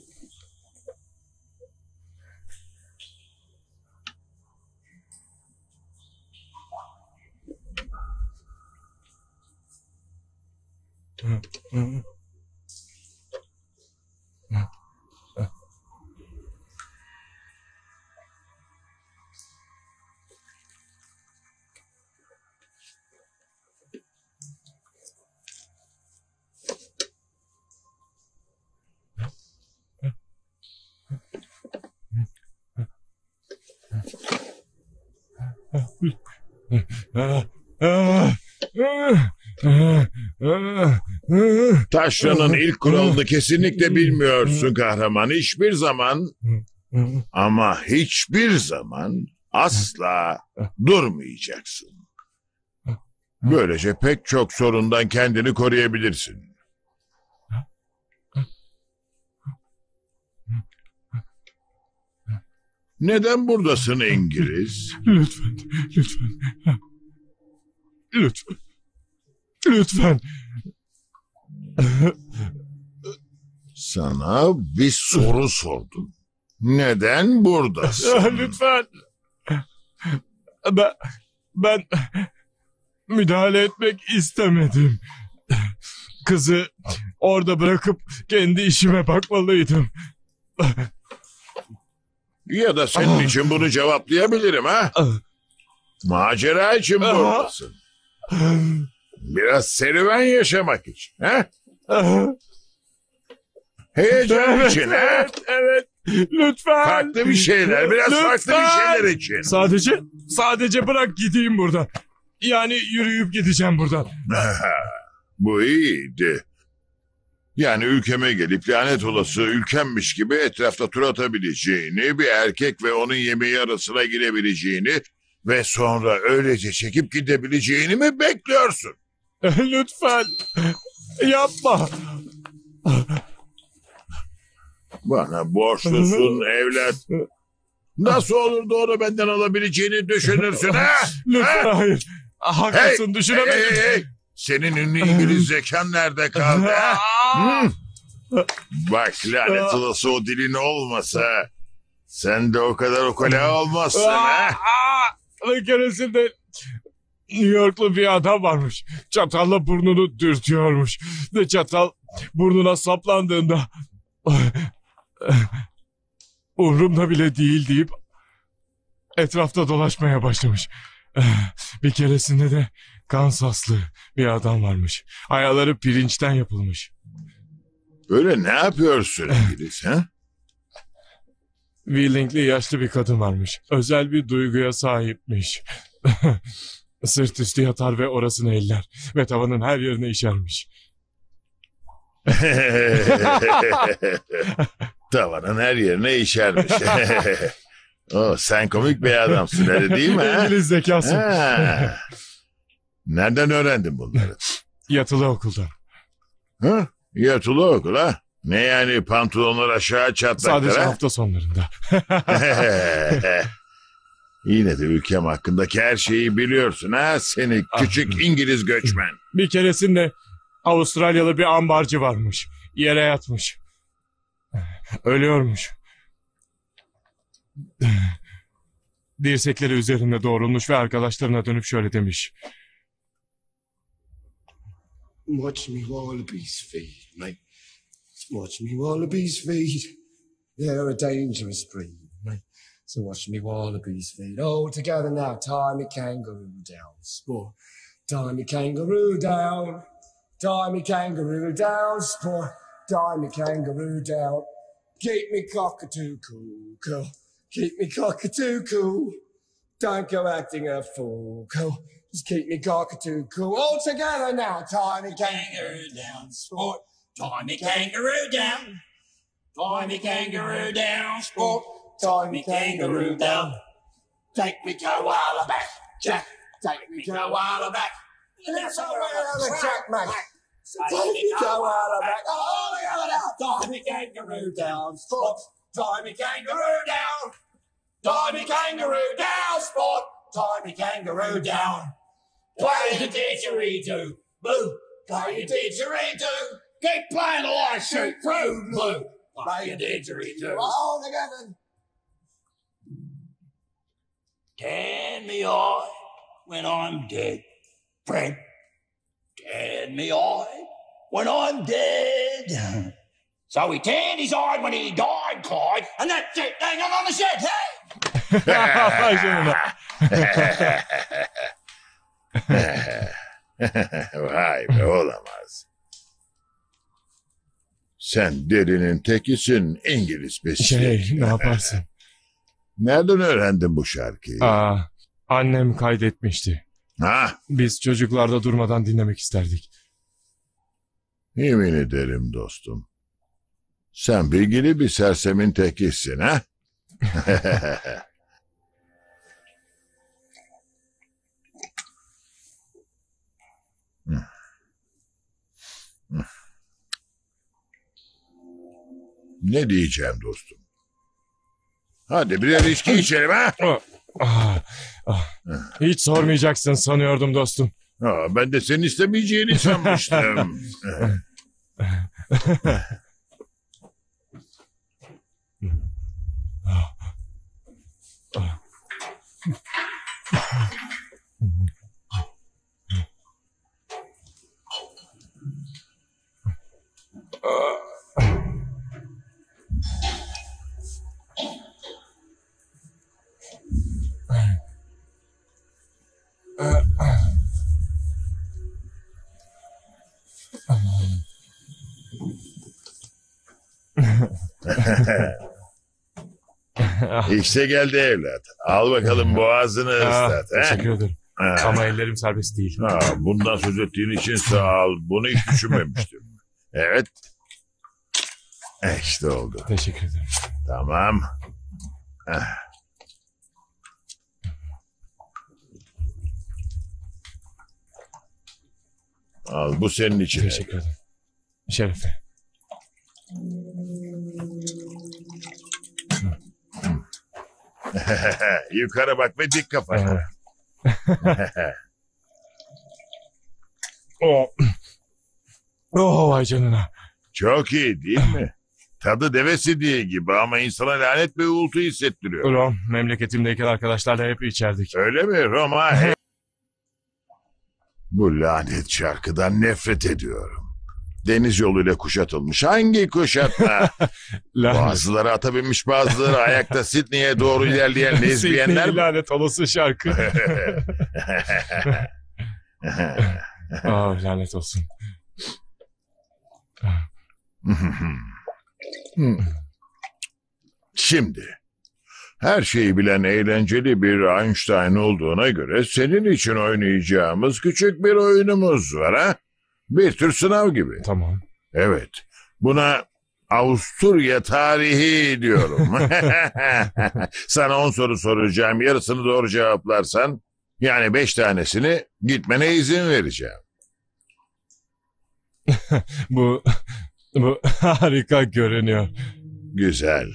Taşra'nın ilk kuralını kesinlikle bilmiyorsun kahraman. Hiçbir zaman ama hiçbir zaman asla durmayacaksın. Böylece pek çok sorundan kendini koruyabilirsin. Neden buradasın İngiliz? Lütfen, lütfen. Lütfen. Lütfen. Sana bir soru sordum. Neden buradasın? Lütfen. Ben müdahale etmek istemedim. Kızı orada bırakıp kendi işime bakmalıydım. Ya da senin için bunu cevaplayabilirim ha? Macera için buradasın. Biraz serüven yaşamak için ha? Heyecan için ha? Evet. Lütfen. Farklı bir şeyler, biraz farklı bir şeyler için. Sadece bırak gideyim buradan. Yani yürüyüp gideceğim buradan. Bu iyiydi. Yani ülkeme gelip lanet olası ülkemmiş gibi etrafta tur atabileceğini, bir erkek ve onun yemeği arasına girebileceğini ve sonra öylece çekip gidebileceğini mi bekliyorsun? Lütfen. Yapma. Bana borçlusun evlat. Nasıl olur da onu benden alabileceğini düşünürsün ha? Lütfen hayır. Haklısın düşünemedim. Hey. Senin ünlü İngiliz zekan nerede kaldı ha? Bak lanet olası o dilin olmasa sen de o kadar ukala olmazsın ha? Bir keresinde New Yorklu bir adam varmış. Çatalla burnunu dürtüyormuş. Ve çatal burnuna saplandığında umurumda bile değil deyip etrafta dolaşmaya başlamış. Bir keresinde de Kansaslı bir adam varmış. Ayakları pirinçten yapılmış. Böyle ne yapıyorsun İngiliz ha? Willing'li yaşlı bir kadın varmış. Özel bir duyguya sahipmiş. Sırt üstü yatar ve orasını eller. Ve tavanın her yerine işermiş. Tavanın her yerine işermiş. Sen komik bir adamsın öyle değil mi? Ha? İngiliz zekası. Nereden öğrendin bunları? Yatılı okuldan. Ha? Yatılı okul ha? Ne yani pantolonlar aşağı çatlaklar Sadece ha? hafta sonlarında. Yine de ülkem hakkındaki her şeyi biliyorsun ha? Seni küçük İngiliz göçmen. Bir keresinde Avustralyalı bir ambarcı varmış. Yere yatmış. Ölüyormuş. Dirsekleri üzerinde doğrulmuş ve arkadaşlarına dönüp şöyle demiş. Watch me wallabies feed, mate. Watch me wallabies feed. They're a dangerous breed, mate. So watch me wallabies feed. All together now, tie me kangaroo down. Sport. Tie me kangaroo down. Tie me kangaroo down. Sport. Tie me kangaroo down. Keep me cockatoo cool. Keep me cockatoo cool. Don't go acting a fool. Just keep me cockatoo cool. All together now. Tie me kangaroo down, sport. Tie me kangaroo down. Tie me kangaroo down, sport. Tie me kangaroo down. Take me koala back, Jack. Take me koala back. Let's go around the track, mate. Take me koala back. Oh, look at that. Tie me kangaroo down, sport. Tie me kangaroo down. Tie me kangaroo down, sport. Tie me kangaroo down. Play the didgeridoo, blue. Play the didgeridoo. Keep playing till I shoot through, blue. Play the didgeridoo. All together. Tan me eye when I'm dead, Fred. Tan me eye when I'm dead. So he tanned his eye when he died, Clyde, and that's it, hanging on the shed, Vay be, olamaz. Sen derinin tekisin, İngiliz besi. Ne yaparsın? Nereden öğrendin bu şarkıyı? Annem kaydetmişti. Ha? Biz çocuklarda durmadan dinlemek isterdik. Yemin ederim dostum. Sen bilgili bir sersemin tekisin, ha? Ne diyeceğim dostum? Hadi birer içki içelim, ha? Hiç sormayacaksın sanıyordum dostum. Ben de senin istemeyeceğini sanmıştım. İşte geldi evlat. Al bakalım boğazını ıslat. Teşekkür ederim. Ama ellerim serbest değil. Bundan söz ettiğin için sağ ol. Bunu hiç düşünmemiştim. Evet. İşte oldu. Teşekkür ederim. Tamam. Al bu senin için. Teşekkür ederim. Şerefe. Yukarı bak ve dik kafana. Vay canına. Çok iyi değil mi? Tadı deve sidiği gibi ama insana lanet bir uğultu hissettiriyor. Rom, memleketimdeyken arkadaşlarla hep içerdik. Öyle mi Roma? Bu lanet şarkıdan nefret ediyorum. Deniz yoluyla kuşatılmış. Hangi kuşatma? Bazıları ata binmiş, bazıları ayakta Sydney'e doğru ilerleyen lezbiyenler. Sydney lanet olası şarkı. Lanet olsun. Şimdi, her şeyi bilen eğlenceli bir Einstein olduğuna göre senin için oynayacağımız küçük bir oyunumuz var, ha? Bir tür sınav gibi. Tamam. Evet. Buna Avusturya tarihi diyorum. Sana 10 soru soracağım. Yarısını doğru cevaplarsan, yani 5 tanesini, gitmene izin vereceğim. Bu harika görünüyor. Güzel.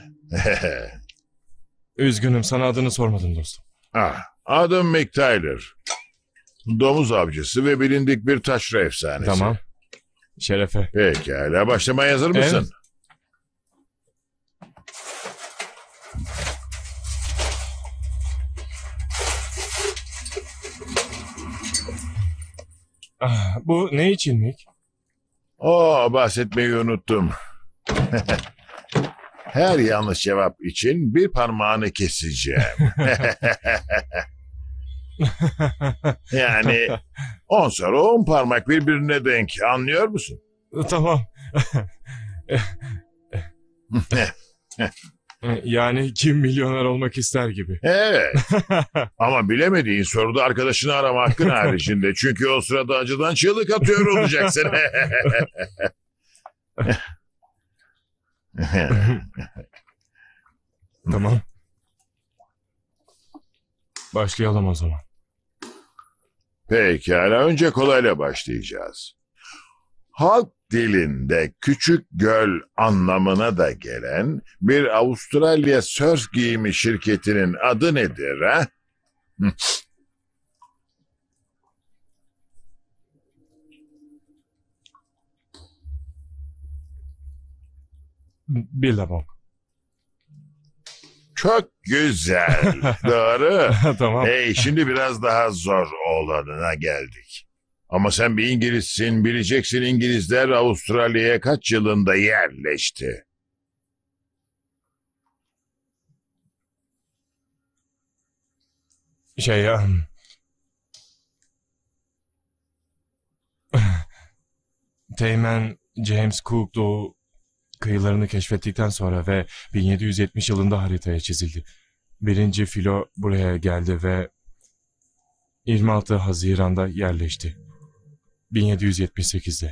Üzgünüm, sana adını sormadım dostum. Adım Mick Tyler. Domuz avcısı ve bilindik bir taşra efsanesi. Tamam. Şerefe. Pekala, başlamaya hazır mısın? Bu ne için Mick? Bahsetmeyi unuttum. Her yanlış cevap için bir parmağını keseceğim. Yani 10 soru 10 parmak birbirine denk. Anlıyor musun? Tamam. Yani kim milyoner olmak ister gibi. Evet. Ama bilemediğin soruda arkadaşını arama hakkın haricinde. Çünkü o sırada acıdan çığlık atıyor olacaksın. Tamam. Başlayalım o zaman. Pekala, önce kolayla başlayacağız. Halk dilinde küçük göl anlamına da gelen bir Avustralya sörf giyimi şirketinin adı nedir ha? Billabong. Çok güzel. Doğru. Tamam. Hey, şimdi biraz daha zor olanına geldik. Ama sen bir İngilizsin, bileceksin İngilizler Avustralya'ya kaç yılında yerleşti? Teğmen James Cook Doğu kıyılarını keşfettikten sonra ve 1770 yılında haritaya çizildi. Birinci filo buraya geldi ve 26 Haziran'da yerleşti. 1778'de.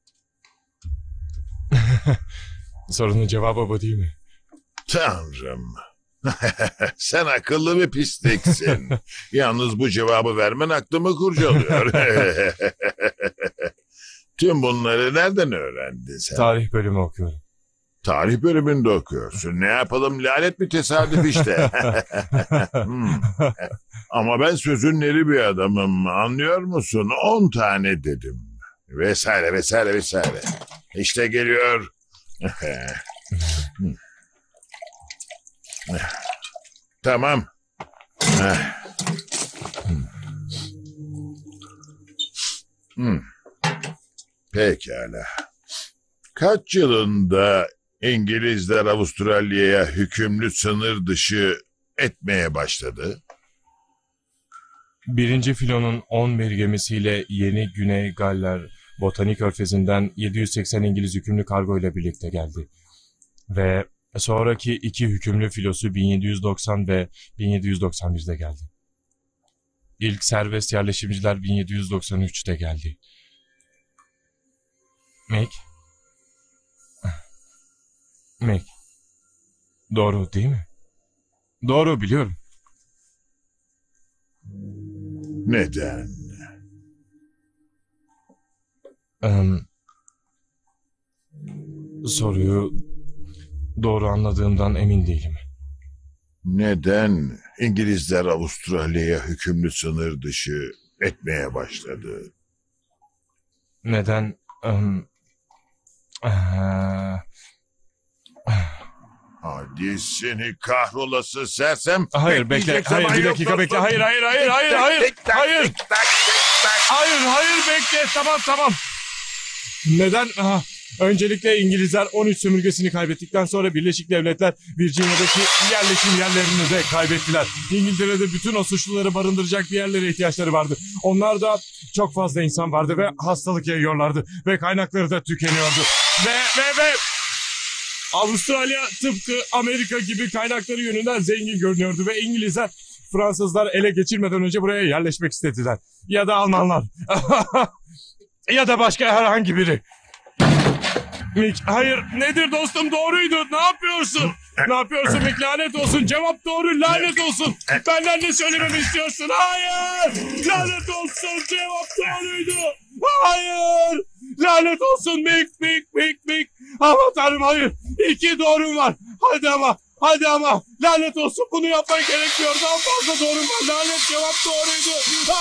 Sorunun cevabı bu değil mi? Tanrım. Sen akıllı bir pisliksin. Yalnız bu cevabı vermen aklımı kurcalıyor. Tüm bunları nereden öğrendin sen? Tarih bölümü okuyorum. Tarih bölümünde okuyorsun. Ne yapalım, lanet bir tesadüf işte. Ama ben sözün eri bir adamım, anlıyor musun? 10 tane dedim. Vesaire vesaire vesaire. İşte geliyor. Tamam. Pekala. Kaç yılında İngilizler Avustralya'ya hükümlü sınır dışı etmeye başladı? Birinci filonun 11 gemisiyle Yeni Güney Galler Botanik Körfezi'nden 780 İngiliz hükümlü kargo ile birlikte geldi. Ve sonraki 2 hükümlü filosu 1790 ve 1791'de geldi. İlk serbest yerleşimciler 1793'te geldi. Meg. Doğru değil mi? Doğru, biliyorum. Neden? Soruyu doğru anladığımdan emin değilim. Neden İngilizler Avustralya'ya hükümlü sınır dışı etmeye başladı? Neden? Hadi seni kahrolası sersem. Hayır bekle. Hayır bir dakika bekle. Hayır. Hayır bekle. Tamam. Neden? Öncelikle İngilizler 13 sömürgesini kaybettikten sonra Birleşik Devletler Virginia'daki yerleşim yerlerini de kaybettiler. İngiltere'de bütün o suçluları barındıracak bir yerlere ihtiyaçları vardı. Onlar da çok fazla insan vardı ve hastalık yayıyorlardı ve kaynakları da tükeniyordu. Ve Avustralya tıpkı Amerika gibi kaynakları yönünden zengin görünüyordu ve İngilizler Fransızlar ele geçirmeden önce buraya yerleşmek istediler. Ya da Almanlar. Ya da başka herhangi biri. Mick, hayır. Nedir dostum? Doğruydu. Ne yapıyorsun? Ne yapıyorsun Mick? Lanet olsun. Cevap doğru. Lanet olsun. Benden ne söylememi istiyorsun? Hayır. Lanet olsun. Cevap doğruydu. Hayır. Lanet olsun Mick. Aman tanrım hayır. 2 doğrum var. Hadi ama. Lanet olsun. Bunu yapman gerekiyor. Daha fazla doğrum var. Lanet cevap doğruydu.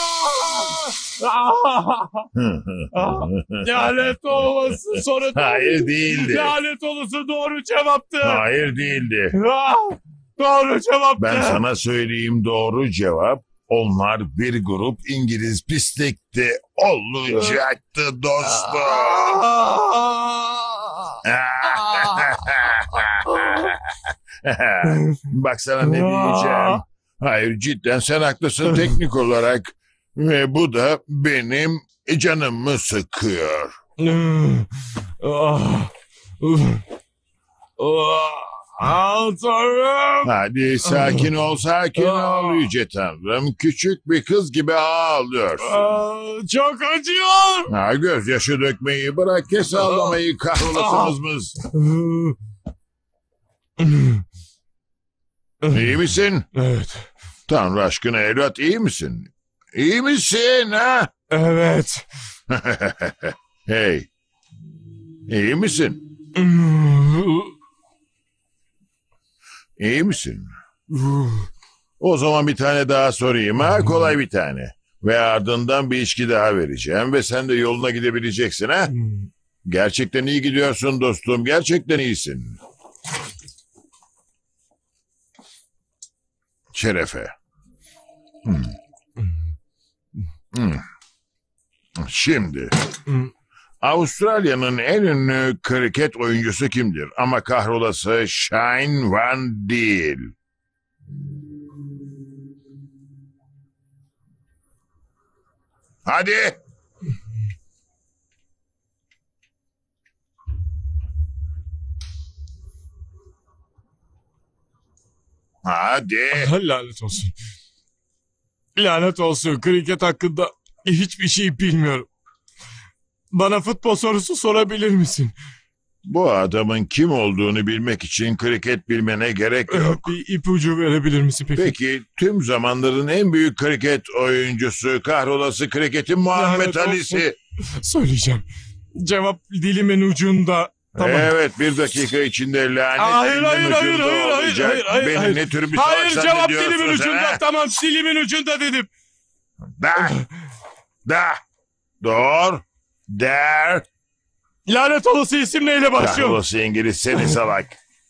Lanet olmasın. Sonra Hayır değildi. Lanet olası doğru cevaptı. Hayır değildi. Doğru cevaptı. Ben sana söyleyeyim, doğru cevap. Onlar bir grup İngiliz pislikti. Olacaktı dostum. Bak sana ne diyeceğim. Hayır, cidden sen haklısın teknik olarak. Ve bu da benim canımı sıkıyor. Aman tanrım. Hadi sakin ol, sakin ol yüce tanrım. Küçük bir kız gibi ağlıyorsun. Çok acıyor. Ha, gözyaşı dökmeyi bırak, kes ağlamayı kahrolasınız. İyi misin? Evet. Tanrı aşkına evlat, iyi misin? İyi misin ha? Evet. Hey. İyi misin? İyi misin? O zaman bir tane daha sorayım ha, kolay bir tane. Ve ardından bir içki daha vereceğim ve sen de yoluna gidebileceksin ha? Gerçekten iyi gidiyorsun dostum, gerçekten iyisin. Şerefe. Şimdi Avustralya'nın en ünlü kriket oyuncusu kimdir? Ama kahrolası Shane Van değil. Hadi. Hadi. Lanet olsun. Lanet olsun. Kriket hakkında hiçbir şey bilmiyorum. Bana futbol sorusu sorabilir misin? Bu adamın kim olduğunu bilmek için kriket bilmene gerek yok. Bir ipucu verebilir misin peki? Peki tüm zamanların en büyük kriket oyuncusu, kahrolası kriketin Muhammed Lanet Ali'si. olsun. Söyleyeceğim. Cevap dilimin ucunda. Tamam. Evet, bir dakika içinde lanet Hayır, dilimin hayır, hayır, ucunda hayır, olacak. hayır, Beni hayır. ne tür bir Hayır, salak cevap zannediyorsun dilimin sen, ucunda. ha? Tamam, dilimin ucunda dedim. Doğru. Der. Lanet olası isim neyle başlıyor? Kahrolası İngiliz seni salak.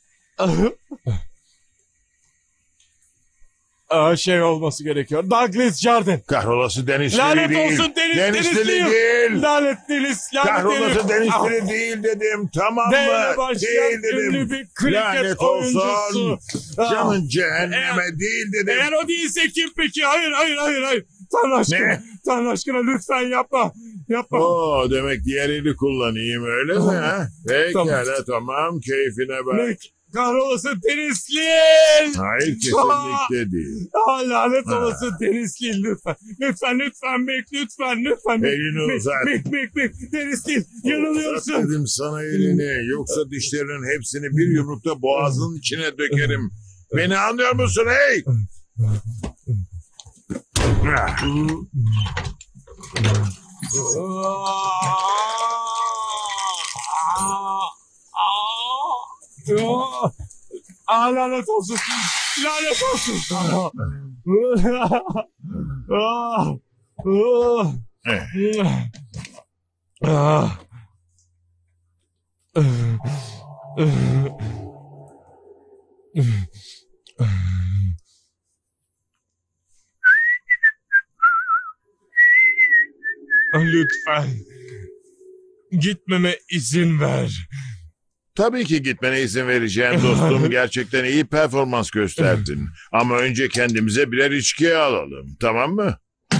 Şey olması gerekiyor. Douglas Jordan. Kahrolası Deniz Lanet Lili değil. olsun Deniz Lili Denizliyim. değil. Lanet Deniz. Kahrolası Deniz Lili değil dedim. Tamam D ile mı? başlayan Değil dedim. ünlü bir kriket Lanet oyuncusu. olsun. Canın cehenneme Eğer- değil dedim. Eğer o değilse kim peki? Hayır. Tanrı aşkına. Ne? Tanrı aşkına lütfen yapma. Yapma. Oo, demek diğer eli kullanayım öyle mi? Ha? Pekala tamam keyfine bak. Ne? Kahrolası Denizli. Hayır kesinlikle değil. Lanet olası Denizli lütfen. Lütfen Mek lütfen. Elini uzat. Mek Denizli yanılıyorsun. Uzat dedim sana elini. Yoksa dişlerinin hepsini bir yumrukta boğazının içine dökerim. Beni anlıyor musun hey? Lanet olsun. Lanet olsun. Lütfen. Gitmeme izin ver. Tabii ki gitmene izin vereceğim dostum. Gerçekten iyi performans gösterdin. Ama önce kendimize birer içki alalım. Tamam mı?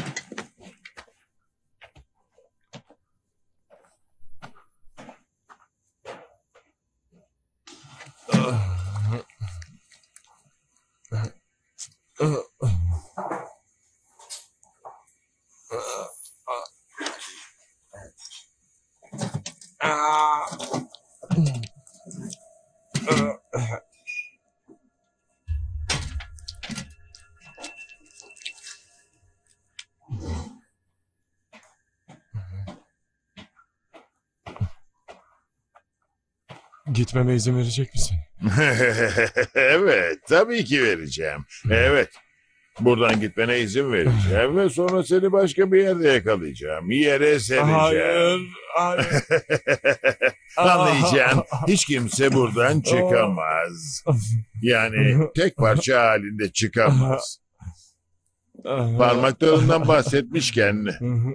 Gitmeme izin verecek misin? Evet, tabii ki vereceğim. Evet. Buradan gitmene izin vereceğim ve sonra seni başka bir yerde yakalayacağım. Yere sereceğim. Hayır. Anlayacağım. Hiç kimse buradan çıkamaz. Yani tek parça halinde çıkamaz. Parmaklarından bahsetmişken.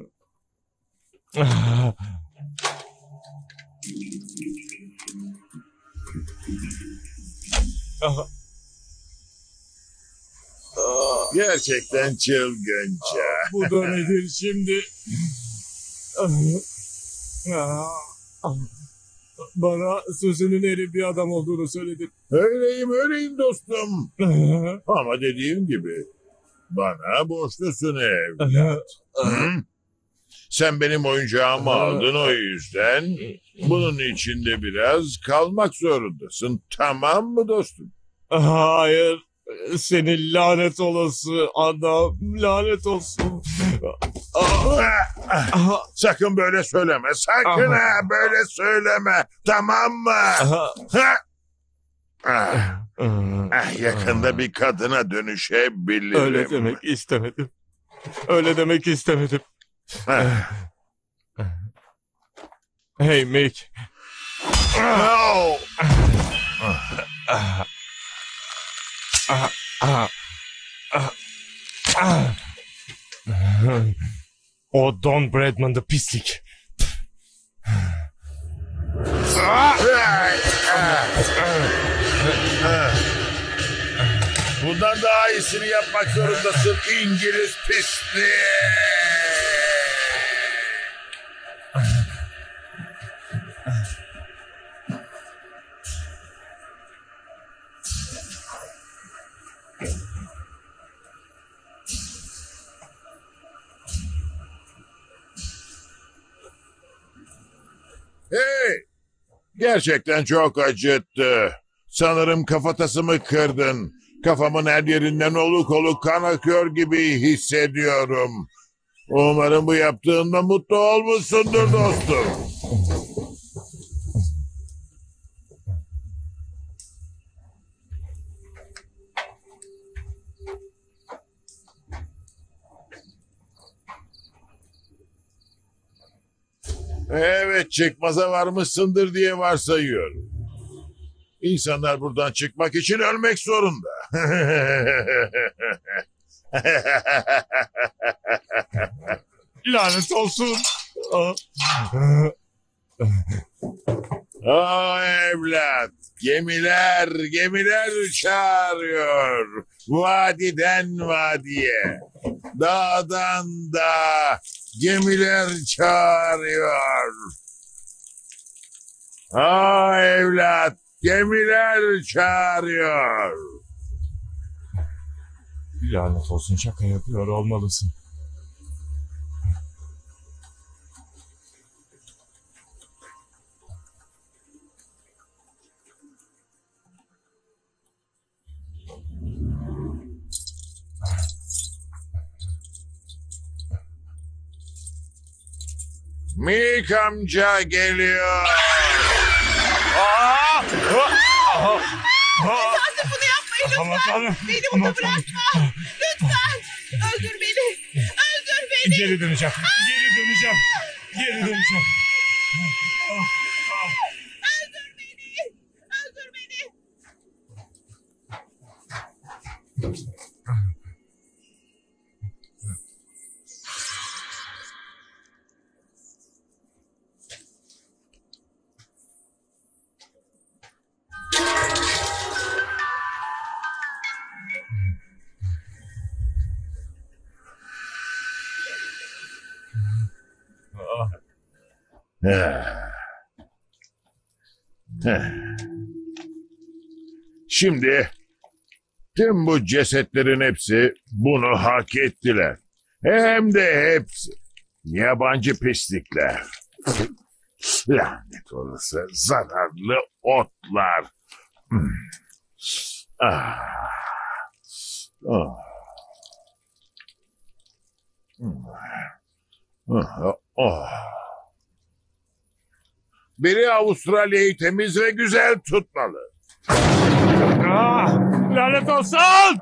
Gerçekten çılgınca. Bu da nedir şimdi? Bana sözünün eri bir adam olduğunu söyledin. Öyleyim dostum. Ama dediğim gibi bana borçlusun evlat. Hı? Sen benim oyuncağımı aldın, o yüzden bunun içinde biraz kalmak zorundasın. Tamam mı dostum? Hayır. Senin lanet olası adam. Lanet olsun. Sakın böyle söyleme. Sakın böyle söyleme. Tamam mı? Yakında bir kadına dönüşebilirim. Öyle demek istemedim. Öyle demek istemedim. Hey Mick. O Don Bradman'da pislik. Bundan daha iyisini yapmak zorundasın İngiliz pisliği. Hey! Gerçekten çok acıttı. Sanırım kafatasımı kırdın. Kafamın her yerinden oluk oluk kan akıyor gibi hissediyorum. Umarım bu yaptığında mutlu olmuşsundur dostum. Evet, çıkmaza varmışsındır diye varsayıyorum. İnsanlar buradan çıkmak için ölmek zorunda. Lanet olsun. Evlat, gemiler çağırıyor. Vadiden vadiye, dağdan dağa gemiler çağırıyor. Evlat, gemiler çağırıyor. Lanet olsun, şaka yapıyor olmalısın. Mick amca geliyor. Artık bunu yapmayın lütfen. Beni burada bırakma. Lütfen. Öldür beni. Öldür beni. Geri döneceğim. Geri döneceğim. Geri döneceğim. Öldür beni. Öldür beni. Şimdi tüm bu cesetlerin hepsi bunu hak ettiler. Hem de hepsi. Yabancı pislikler. Lanet olası zararlı otlar. Biri Avustralya'yı temiz ve güzel tutmalı. Lanet olsun!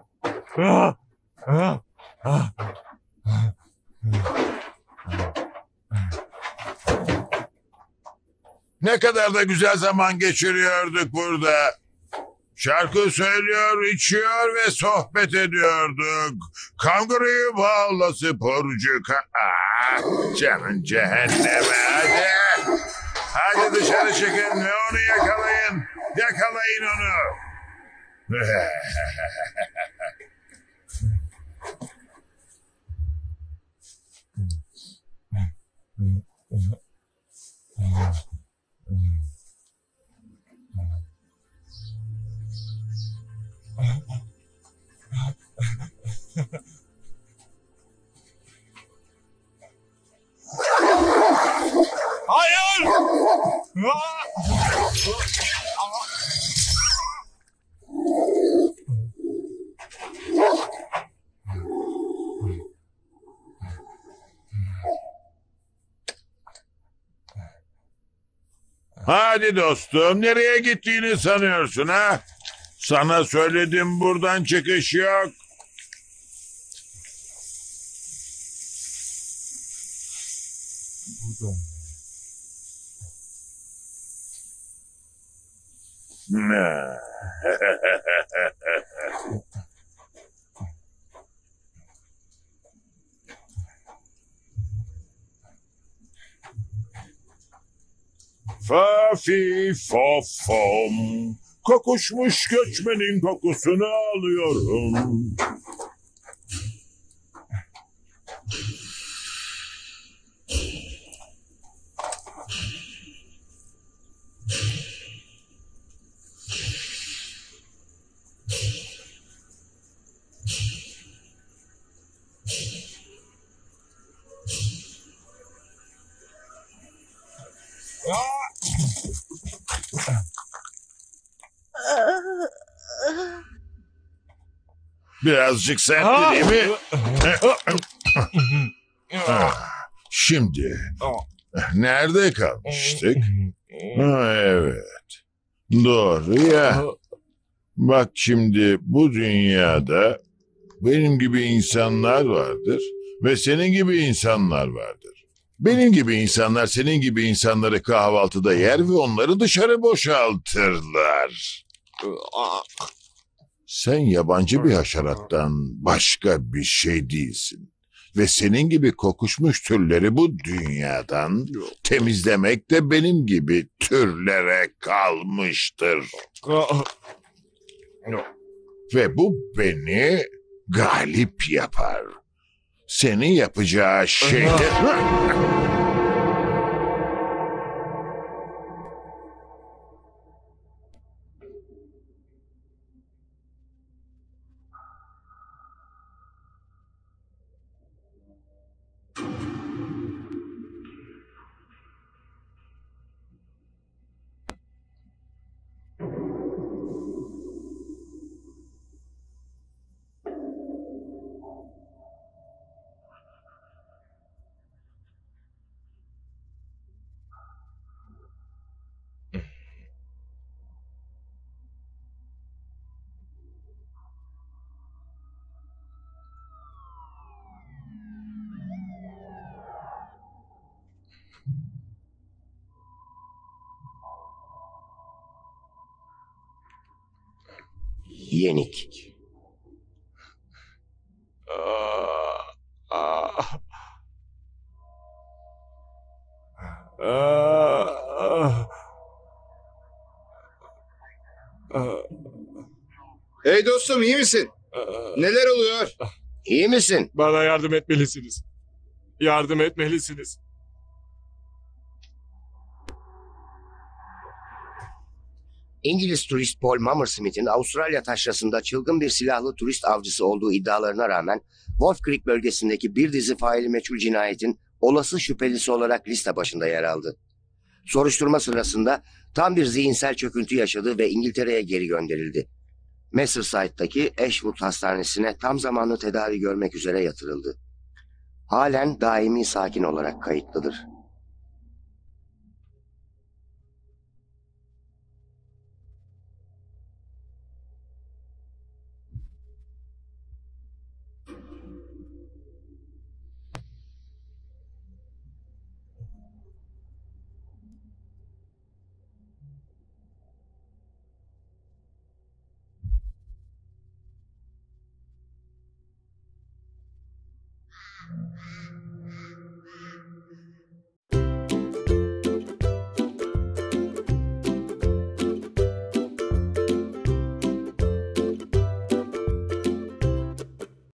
Ne kadar da güzel zaman geçiriyorduk burada. Şarkı söylüyor, içiyor ve sohbet ediyorduk. Kanguruyu bağla sporcu. Canın cehenneme hadi. Hadi dışarı çıkın ve onu yakalayın. Yakalayın onu. Hadi dostum, nereye gittiğini sanıyorsun ha? Sana söyledim, buradan çıkış yok. Ne? Fafi fofom, kokuşmuş göçmenin kokusunu alıyorum. Birazcık sertti değil mi? Şimdi nerede kalmıştık? Evet. Doğru ya. Bak şimdi bu dünyada benim gibi insanlar vardır ve senin gibi insanlar vardır. Benim gibi insanlar senin gibi insanları kahvaltıda yer ve onları dışarı boşaltırlar. Sen yabancı bir haşerattan başka bir şey değilsin. Ve senin gibi kokuşmuş türleri bu dünyadan temizlemek de benim gibi türlere kalmıştır. Ve bu beni galip yapar. Senin yapacağı şey de... Yenik. Hey dostum, iyi misin? Neler oluyor? İyi misin? Bana yardım etmelisiniz. Yardım etmelisiniz. İngiliz turist Paul Mummersmith'in Avustralya taşrasında çılgın bir silahlı turist avcısı olduğu iddialarına rağmen Wolf Creek bölgesindeki bir dizi faili meçhul cinayetin olası şüphelisi olarak liste başında yer aldı. Soruşturma sırasında tam bir zihinsel çöküntü yaşadı ve İngiltere'ye geri gönderildi. Merseyside Ashwood Hastanesi'ne tam zamanlı tedavi görmek üzere yatırıldı. Halen daimi sakin olarak kayıtlıdır.